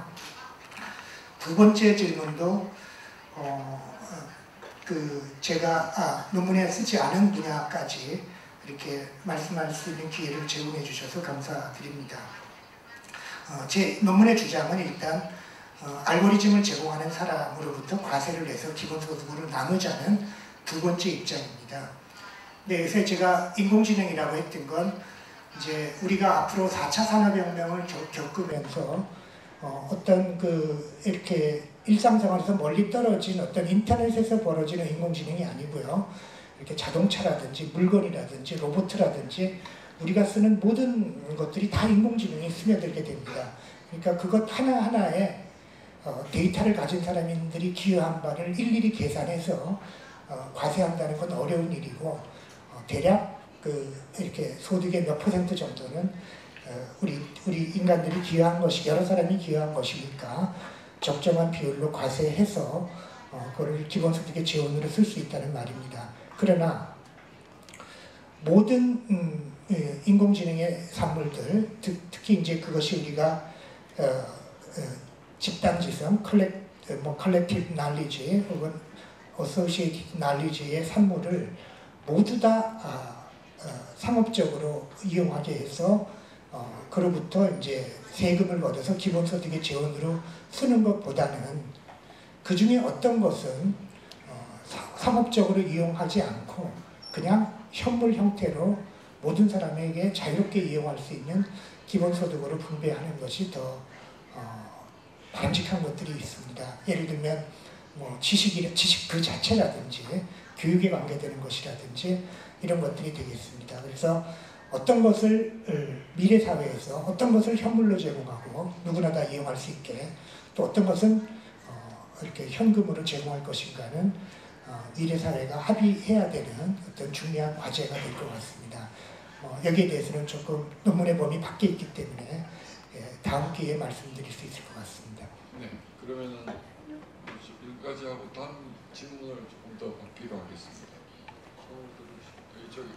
Speaker 2: 두 번째 질문도 어, 어, 그 제가 아, 논문에 쓰지 않은 분야까지 이렇게 말씀할 수 있는 기회를 제공해 주셔서 감사드립니다. 어, 제 논문의 주장은 일단 어, 알고리즘을 제공하는 사람으로부터 과세를 내서 기본소득으로 나누자는 두 번째 입장입니다. 네, 그래서 제가 인공지능이라고 했던 건 이제 우리가 앞으로 사 차 산업혁명을 겪, 겪으면서 어, 어떤 그 이렇게 일상생활에서 멀리 떨어진 어떤 인터넷에서 벌어지는 인공지능이 아니고요. 이렇게 자동차라든지 물건이라든지 로봇이라든지 우리가 쓰는 모든 것들이 다 인공지능이 스며들게 됩니다. 그러니까 그것 하나하나에 어, 데이터를 가진 사람들이 기여한 바를 일일이 계산해서 어, 과세한다는 건 어려운 일이고 어, 대략 그 이렇게 소득의 몇 퍼센트 정도는 어, 우리 우리 인간들이 기여한 것이 여러 사람이 기여한 것이니까 적정한 비율로 과세해서 어, 그걸 기본소득의 재원으로 쓸 수 있다는 말입니다. 그러나 모든 음, 예, 인공지능의 산물들, 특, 특히 이제 그것이 우리가 어, 어, 집단지성, 컬렉, 뭐 컬렉티브 날리지 혹은 어소시에이티드 날리지의 산물을 모두 다 아, 어, 상업적으로 이용하게 해서 어, 그로부터 이제 세금을 얻어서 기본소득의 재원으로 쓰는 것보다는 그 중에 어떤 것은 어, 사, 상업적으로 이용하지 않고 그냥 현물 형태로 모든 사람에게 자유롭게 이용할 수 있는 기본소득으로 분배하는 것이 더 어, 바람직한 것들이 있습니다. 예를 들면 뭐 지식이, 지식 그 자체라든지 교육에 관계되는 것이라든지 이런 것들이 되겠습니다. 그래서 어떤 것을 미래 사회에서 어떤 것을 현물로 제공하고 누구나 다 이용할 수 있게 또 어떤 것은 어, 이렇게 현금으로 제공할 것인가는 어, 미래 사회가 합의해야 되는 어떤 중요한 과제가 될 것 같습니다. 어, 여기에 대해서는 조금 논문의 범위 밖에 있기 때문에 예, 다음 기회에 말씀드릴 수 있을 것 같습니다.
Speaker 1: 네, 그러면은 여기까지 하고 다음 질문을 조금 더 받기로 하겠습니다. 저, 저기.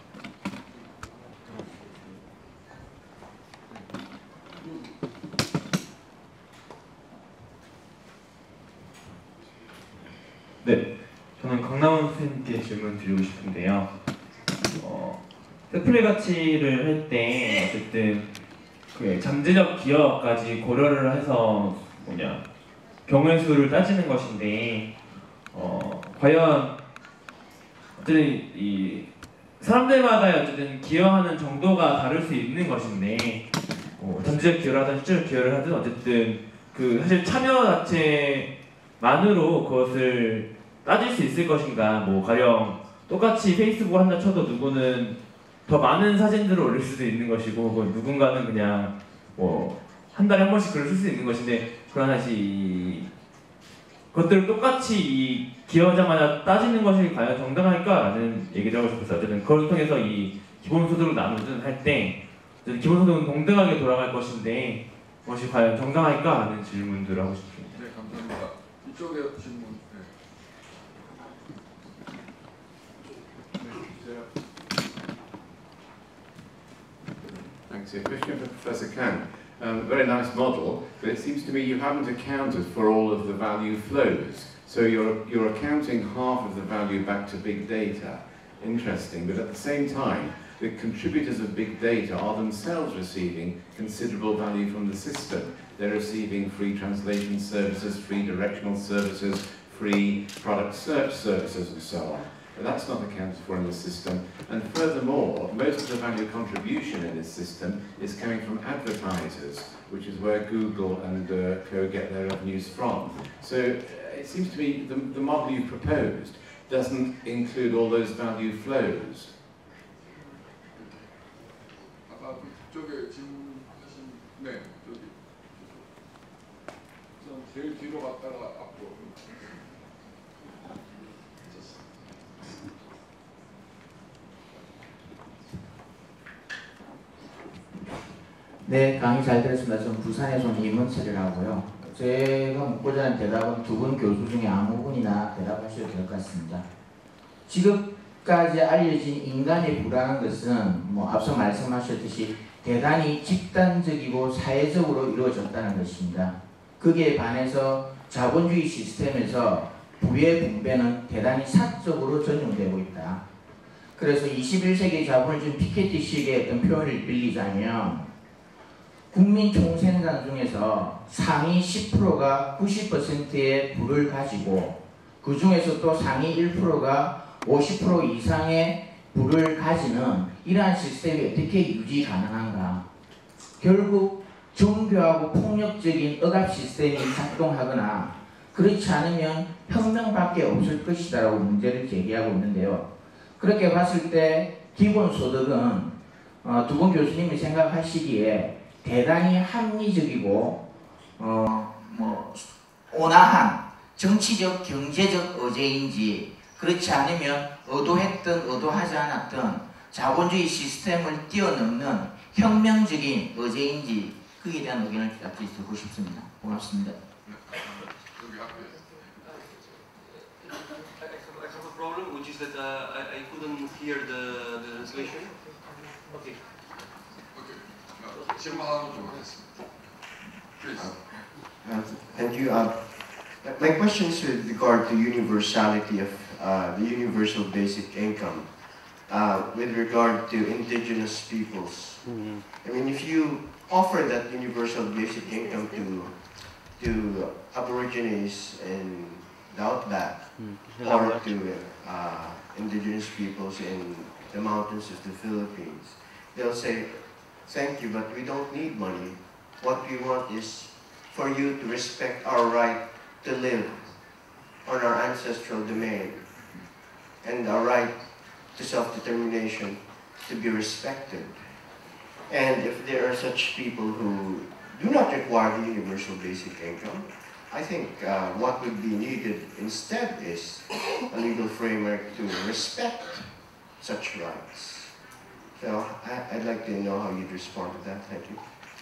Speaker 8: 네, 저는 강남원 선생님께 질문 드리고 싶은데요. 어, 셰플리 가치를 할 때 어쨌든 그 잠재적 기여까지 고려를 해서 뭐냐 경우의 수를 따지는 것인데 어, 과연 어쨌든 이 사람들마다 어쨌든 기여하는 정도가 다를 수 있는 것인데 어, 잠재적 기여를 하든 실제적 기여를 하든 어쨌든 그 사실 참여 자체만으로 그것을 따질 수 있을 것인가. 뭐 가령 똑같이 페이스북을 한다 쳐도 누구는 더 많은 사진들을 올릴 수도 있는 것이고 누군가는 그냥 뭐 한 달에 한 번씩 글을 쓸 수 있는 것인데 그러나 사실 것들을 똑같이 이 기여자마자 따지는 것이 과연 정당할까라는 얘기를 하고 싶었어요. 어쨌든 그걸 통해서 이 기본소득을 나누든 할 때 기본소득은 동등하게 돌아갈 것인데 그것이 과연 정당할까 하는 질문들을 하고 싶습니다.
Speaker 1: 네, 감사합니다. 이쪽에 질문. 네. 네,
Speaker 9: Thanks. A question for Professor Kang. Um, very nice model, but it seems to me you haven't accounted for all of the value flows. So you're, you're accounting half of the value back to big data. Interesting, but at the same time, the contributors of big data are themselves receiving considerable value from the system. They're receiving free translation services, free directional services, free product search services, and so on. But that's not accounted for in the system. And furthermore, most of the value contribution in this system is coming from advertisers, which is where Google and uh, Co get their revenues from. So uh, it seems to me the, the model you proposed doesn't include all those value flows.
Speaker 1: 아까 그쪽에 질문하신 네, 저기. 좀 제일 뒤로 갔다가 앞으로.
Speaker 10: 네, 강의 잘 들었습니다. 저는 부산에서 온 이문철이라고요. 제가 묻고자 하는 대답은 두 분 교수 중에 아무 분이나 대답하셔도 될 것 같습니다. 지금까지 알려진 인간의 불안한 것은 뭐 앞서 말씀하셨듯이 대단히 집단적이고 사회적으로 이루어졌다는 것입니다. 거기에 반해서 자본주의 시스템에서 부의 분배는 대단히 사적으로 전용되고 있다. 그래서 이십일 세기 자본을 지금 피케티식의 어떤 표현을 빌리자면 국민 총생산 중에서 상위 십 퍼센트가 구십 퍼센트의 부를 가지고 그 중에서 또 상위 일 퍼센트가 오십 퍼센트 이상의 부를 가지는 이러한 시스템이 어떻게 유지 가능한가? 결국 정교하고 폭력적인 억압 시스템이 작동하거나 그렇지 않으면 혁명밖에 없을 것이다라고 문제를 제기하고 있는데요. 그렇게 봤을 때 기본소득은 어, 두 분 교수님이 생각하시기에 대단히 합리적이고 어, 뭐 온화한 정치적 경제적 의제인지 그렇지 않으면 의도했든 의도하지 않았든 자본주의 시스템을 뛰어넘는 혁명적인 의제인지 그에 대한 의견을 듣고 싶습니다. 고맙습니다.
Speaker 3: I have a problem, which is that uh, I, I couldn't hear the, the translation. Okay.
Speaker 11: Uh, thank you. Uh, my question is with regard to universality of uh, the universal basic income uh, with regard to indigenous peoples. Mm-hmm. I mean, if you offer that universal basic income to to Aborigines in the outback mm-hmm. or to uh, indigenous peoples in the mountains of the Philippines, they'll say, "Thank you, but we don't need money. What we want is for you to respect our right to live on our ancestral domain and our right to self-determination to be respected." And if there are such people who do not require the universal basic income, I think uh, what would be needed instead is a legal framework to respect such rights. So I, I'd like to know how you'd respond to that. Thank you.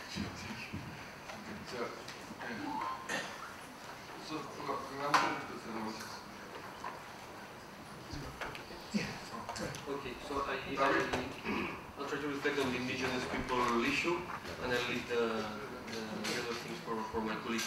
Speaker 3: Okay, so I, I, I'll try to reflect on the indigenous people issue, and I'll leave the, the, the other things for, for my colleagues.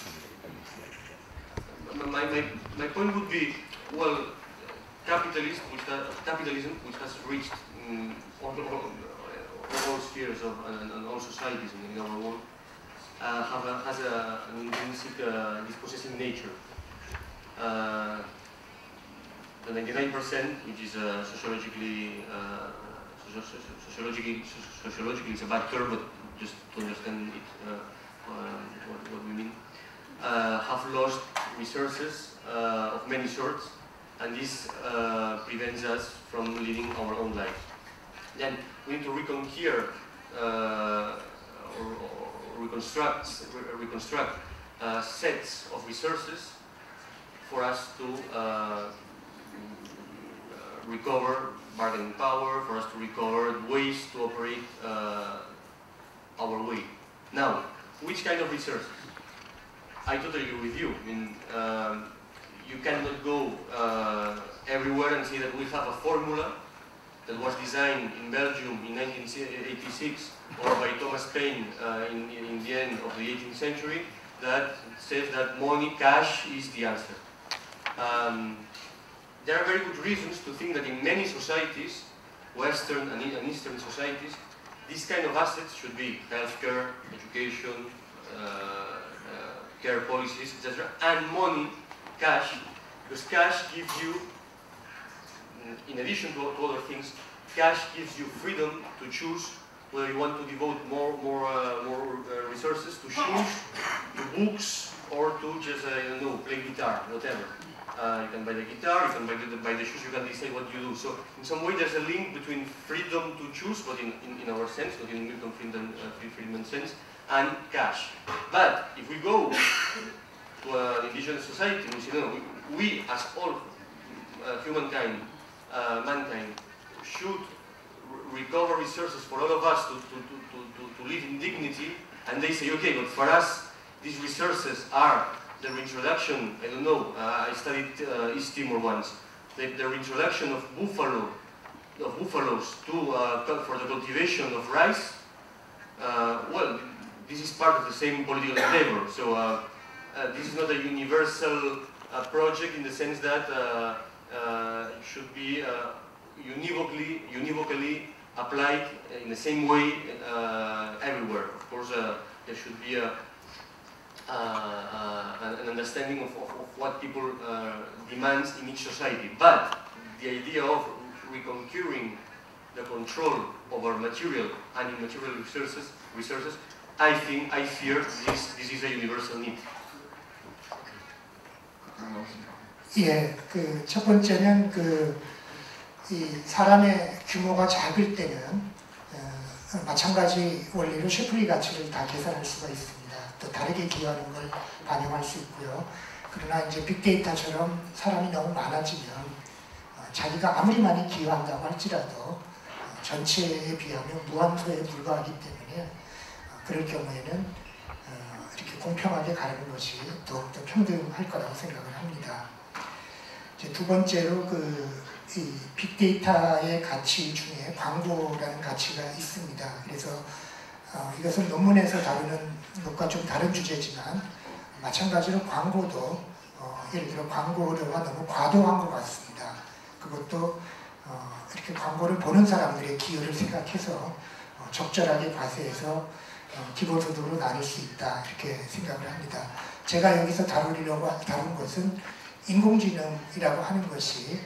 Speaker 3: My, my, my point would be, well, capitalism, which has, capitalism, which has reached um, all, all, all spheres of and, and all societies in our world, uh, have a, has a, an intrinsic uh, dispossessive nature. Uh, the ninety-nine percent, which is uh, sociologically, uh, sociologically, sociologically, it's a bad term, but just to understand it, uh, uh, what, what we mean, uh, have lost resources uh, of many sorts, and this uh, prevents us from living our own lives. Then we need to reconquer uh, or, or reconstruct, re reconstruct uh, sets of resources for us to uh, recover bargaining power, for us to recover ways to operate uh, our way. Now, which kind of resources? I totally agree with you. I mean, um, you cannot go uh, everywhere and say that we have a formula that was designed in Belgium in nineteen eighty-six or by Thomas Paine uh, in, in the end of the eighteenth century that says that money, cash is the answer. Um, there are very good reasons to think that in many societies, Western and Eastern societies, these kind of assets should be healthcare, education, uh, uh, care policies, et cetera, and money, cash, because cash gives you, in addition to, to other things, cash gives you freedom to choose whether you want to devote more, more, uh, more uh, resources to shoes, to books, or to just, uh, I don't know, play guitar, whatever. Uh, you can buy the guitar, you can buy the, buy the shoes, you can decide what you do. So in some way there's a link between freedom to choose, but in, in, in our sense, not in Milton Friedman, uh, Friedman sense, and cash. But if we go to an indigenous society, we say, no, we, we as all uh, humankind, uh, mankind, should recover resources for all of us to, to, to, to, to live in dignity, and they say, okay, but for us, these resources are the reintroduction, I don't know, uh, I studied uh, East Timor once, the, the reintroduction of buffalo, of buffaloes to, uh, for the cultivation of rice. Uh, well, this is part of the same political endeavor, so uh, uh, this is not a universal uh, project in the sense that uh, uh, it should be uh, univocally, univocally applied in the same way uh, everywhere. Of course, uh, there should be a Uh, uh, an understanding of, of, of what people uh, demands in each society. But the idea of reconquering the control over material and immaterial resources, resources, I think, I fear this, this is a universal need.
Speaker 2: 예, 그 첫 번째는 그 이 사람의 규모가 작을 때는 어, 마찬가지 원리로 셰플리 가치를 다 계산할 수가 있습니다. 또 다르게 기여하는 걸 반영할 수 있고요. 그러나 이제 빅데이터처럼 사람이 너무 많아지면 어, 자기가 아무리 많이 기여한다고 할지라도 어, 전체에 비하면 무한소에 불과하기 때문에 어, 그럴 경우에는 어, 이렇게 공평하게 가르는 것이 더욱더 평등할 거라고 생각을 합니다. 이제 두 번째로 그 이 빅데이터의 가치 중에 광고라는 가치가 있습니다. 그래서 어, 이것은 논문에서 다루는 것과 좀 다른 주제지만 마찬가지로 광고도 어, 예를 들어 광고료가 너무 과도한 것 같습니다. 그것도 어, 이렇게 광고를 보는 사람들의 기여를 생각해서 어, 적절하게 과세해서 어, 기본소득으로 나눌 수 있다 이렇게 생각을 합니다. 제가 여기서 다루려고 다룬 것은 인공지능이라고 하는 것이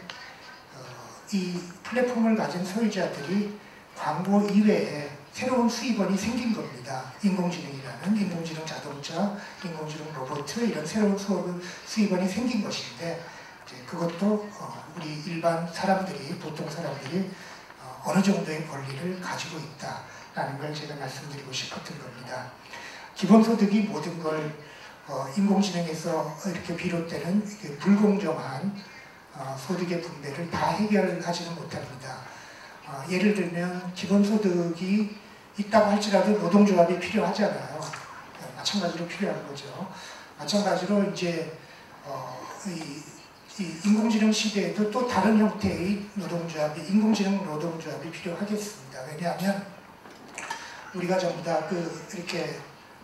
Speaker 2: 이 플랫폼을 가진 소유자들이 광고 이외에 새로운 수입원이 생긴 겁니다. 인공지능이라는 인공지능 자동차, 인공지능 로봇 이런 새로운 수입원이 생긴 것인데 이제 그것도 어 우리 일반 사람들이 보통 사람들이 어 어느 정도의 권리를 가지고 있다라는 걸 제가 말씀드리고 싶었던 겁니다. 기본소득이 모든 걸 어 인공지능에서 이렇게 비롯되는 이렇게 불공정한 어, 소득의 분배를 다 해결하지는 못합니다. 어, 예를 들면 기본소득이 있다고 할지라도 노동조합이 필요하잖아요. 네, 마찬가지로 필요한 거죠. 마찬가지로 이제 어, 이, 이 인공지능 시대에도 또 다른 형태의 노동조합이 인공지능 노동조합이 필요하겠습니다. 왜냐하면 우리가 전부 다 그 이렇게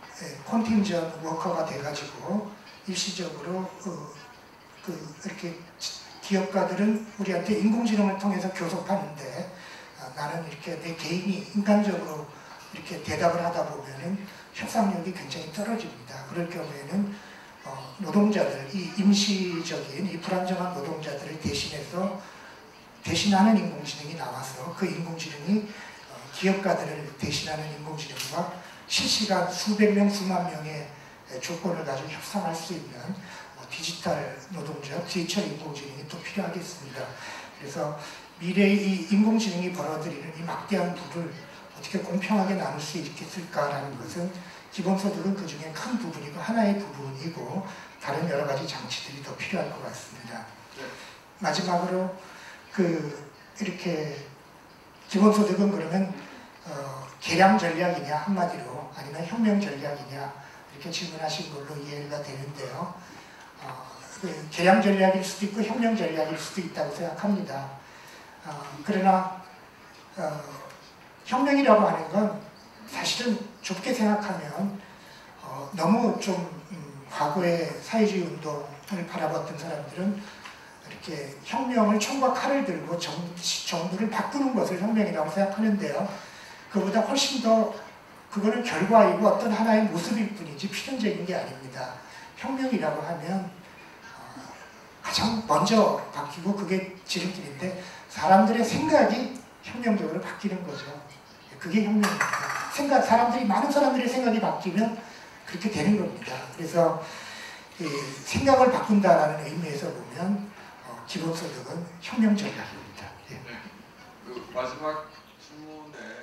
Speaker 2: 컨팅전 워커가 돼가지고 일시적으로 그, 그 이렇게 기업가들은 우리한테 인공지능을 통해서 교섭하는데 아, 나는 이렇게 내 개인이 인간적으로 이렇게 대답을 하다 보면은 협상력이 굉장히 떨어집니다. 그럴 경우에는 어, 노동자들, 이 임시적인 이 불안정한 노동자들을 대신해서 대신하는 인공지능이 나와서 그 인공지능이 어, 기업가들을 대신하는 인공지능과 실시간 수백 명, 수만 명의 조건을 가지고 협상할 수 있는 디지털 노동자, 디지털 인공지능이 또 필요하겠습니다. 그래서 미래의 이 인공지능이 벌어들이는 이 막대한 부를 어떻게 공평하게 나눌 수 있겠을까라는 것은 기본소득은 그 중에 큰 부분이고 하나의 부분이고 다른 여러 가지 장치들이 더 필요할 것 같습니다. 마지막으로 그 이렇게 기본소득은 그러면 어, 개량 전략이냐 한마디로 아니면 혁명 전략이냐 이렇게 질문하신 걸로 이해가 되는데요. 어, 그 개량 전략일 수도 있고 혁명 전략일 수도 있다고 생각합니다. 어, 그러나 어, 혁명이라고 하는 건 사실은 좁게 생각하면 어, 너무 좀 음, 과거의 사회주의 운동을 바라봤던 사람들은 이렇게 혁명을 총과 칼을 들고 정, 정부를 바꾸는 것을 혁명이라고 생각하는데요. 그보다 훨씬 더 그거는 결과이고 어떤 하나의 모습일 뿐이지 필연적인 게 아닙니다. 혁명이라고 하면 어, 가장 먼저 바뀌고 그게 지름길인데 사람들의 생각이 혁명적으로 바뀌는 거죠. 그게 혁명입니다. 생각, 사람들이 많은 사람들의 생각이 바뀌면 그렇게 되는 겁니다. 그래서 그 생각을 바꾼다라는 의미에서 보면 어, 기본소득은 혁명 전략입니다. 예.
Speaker 1: 그 마지막 질문에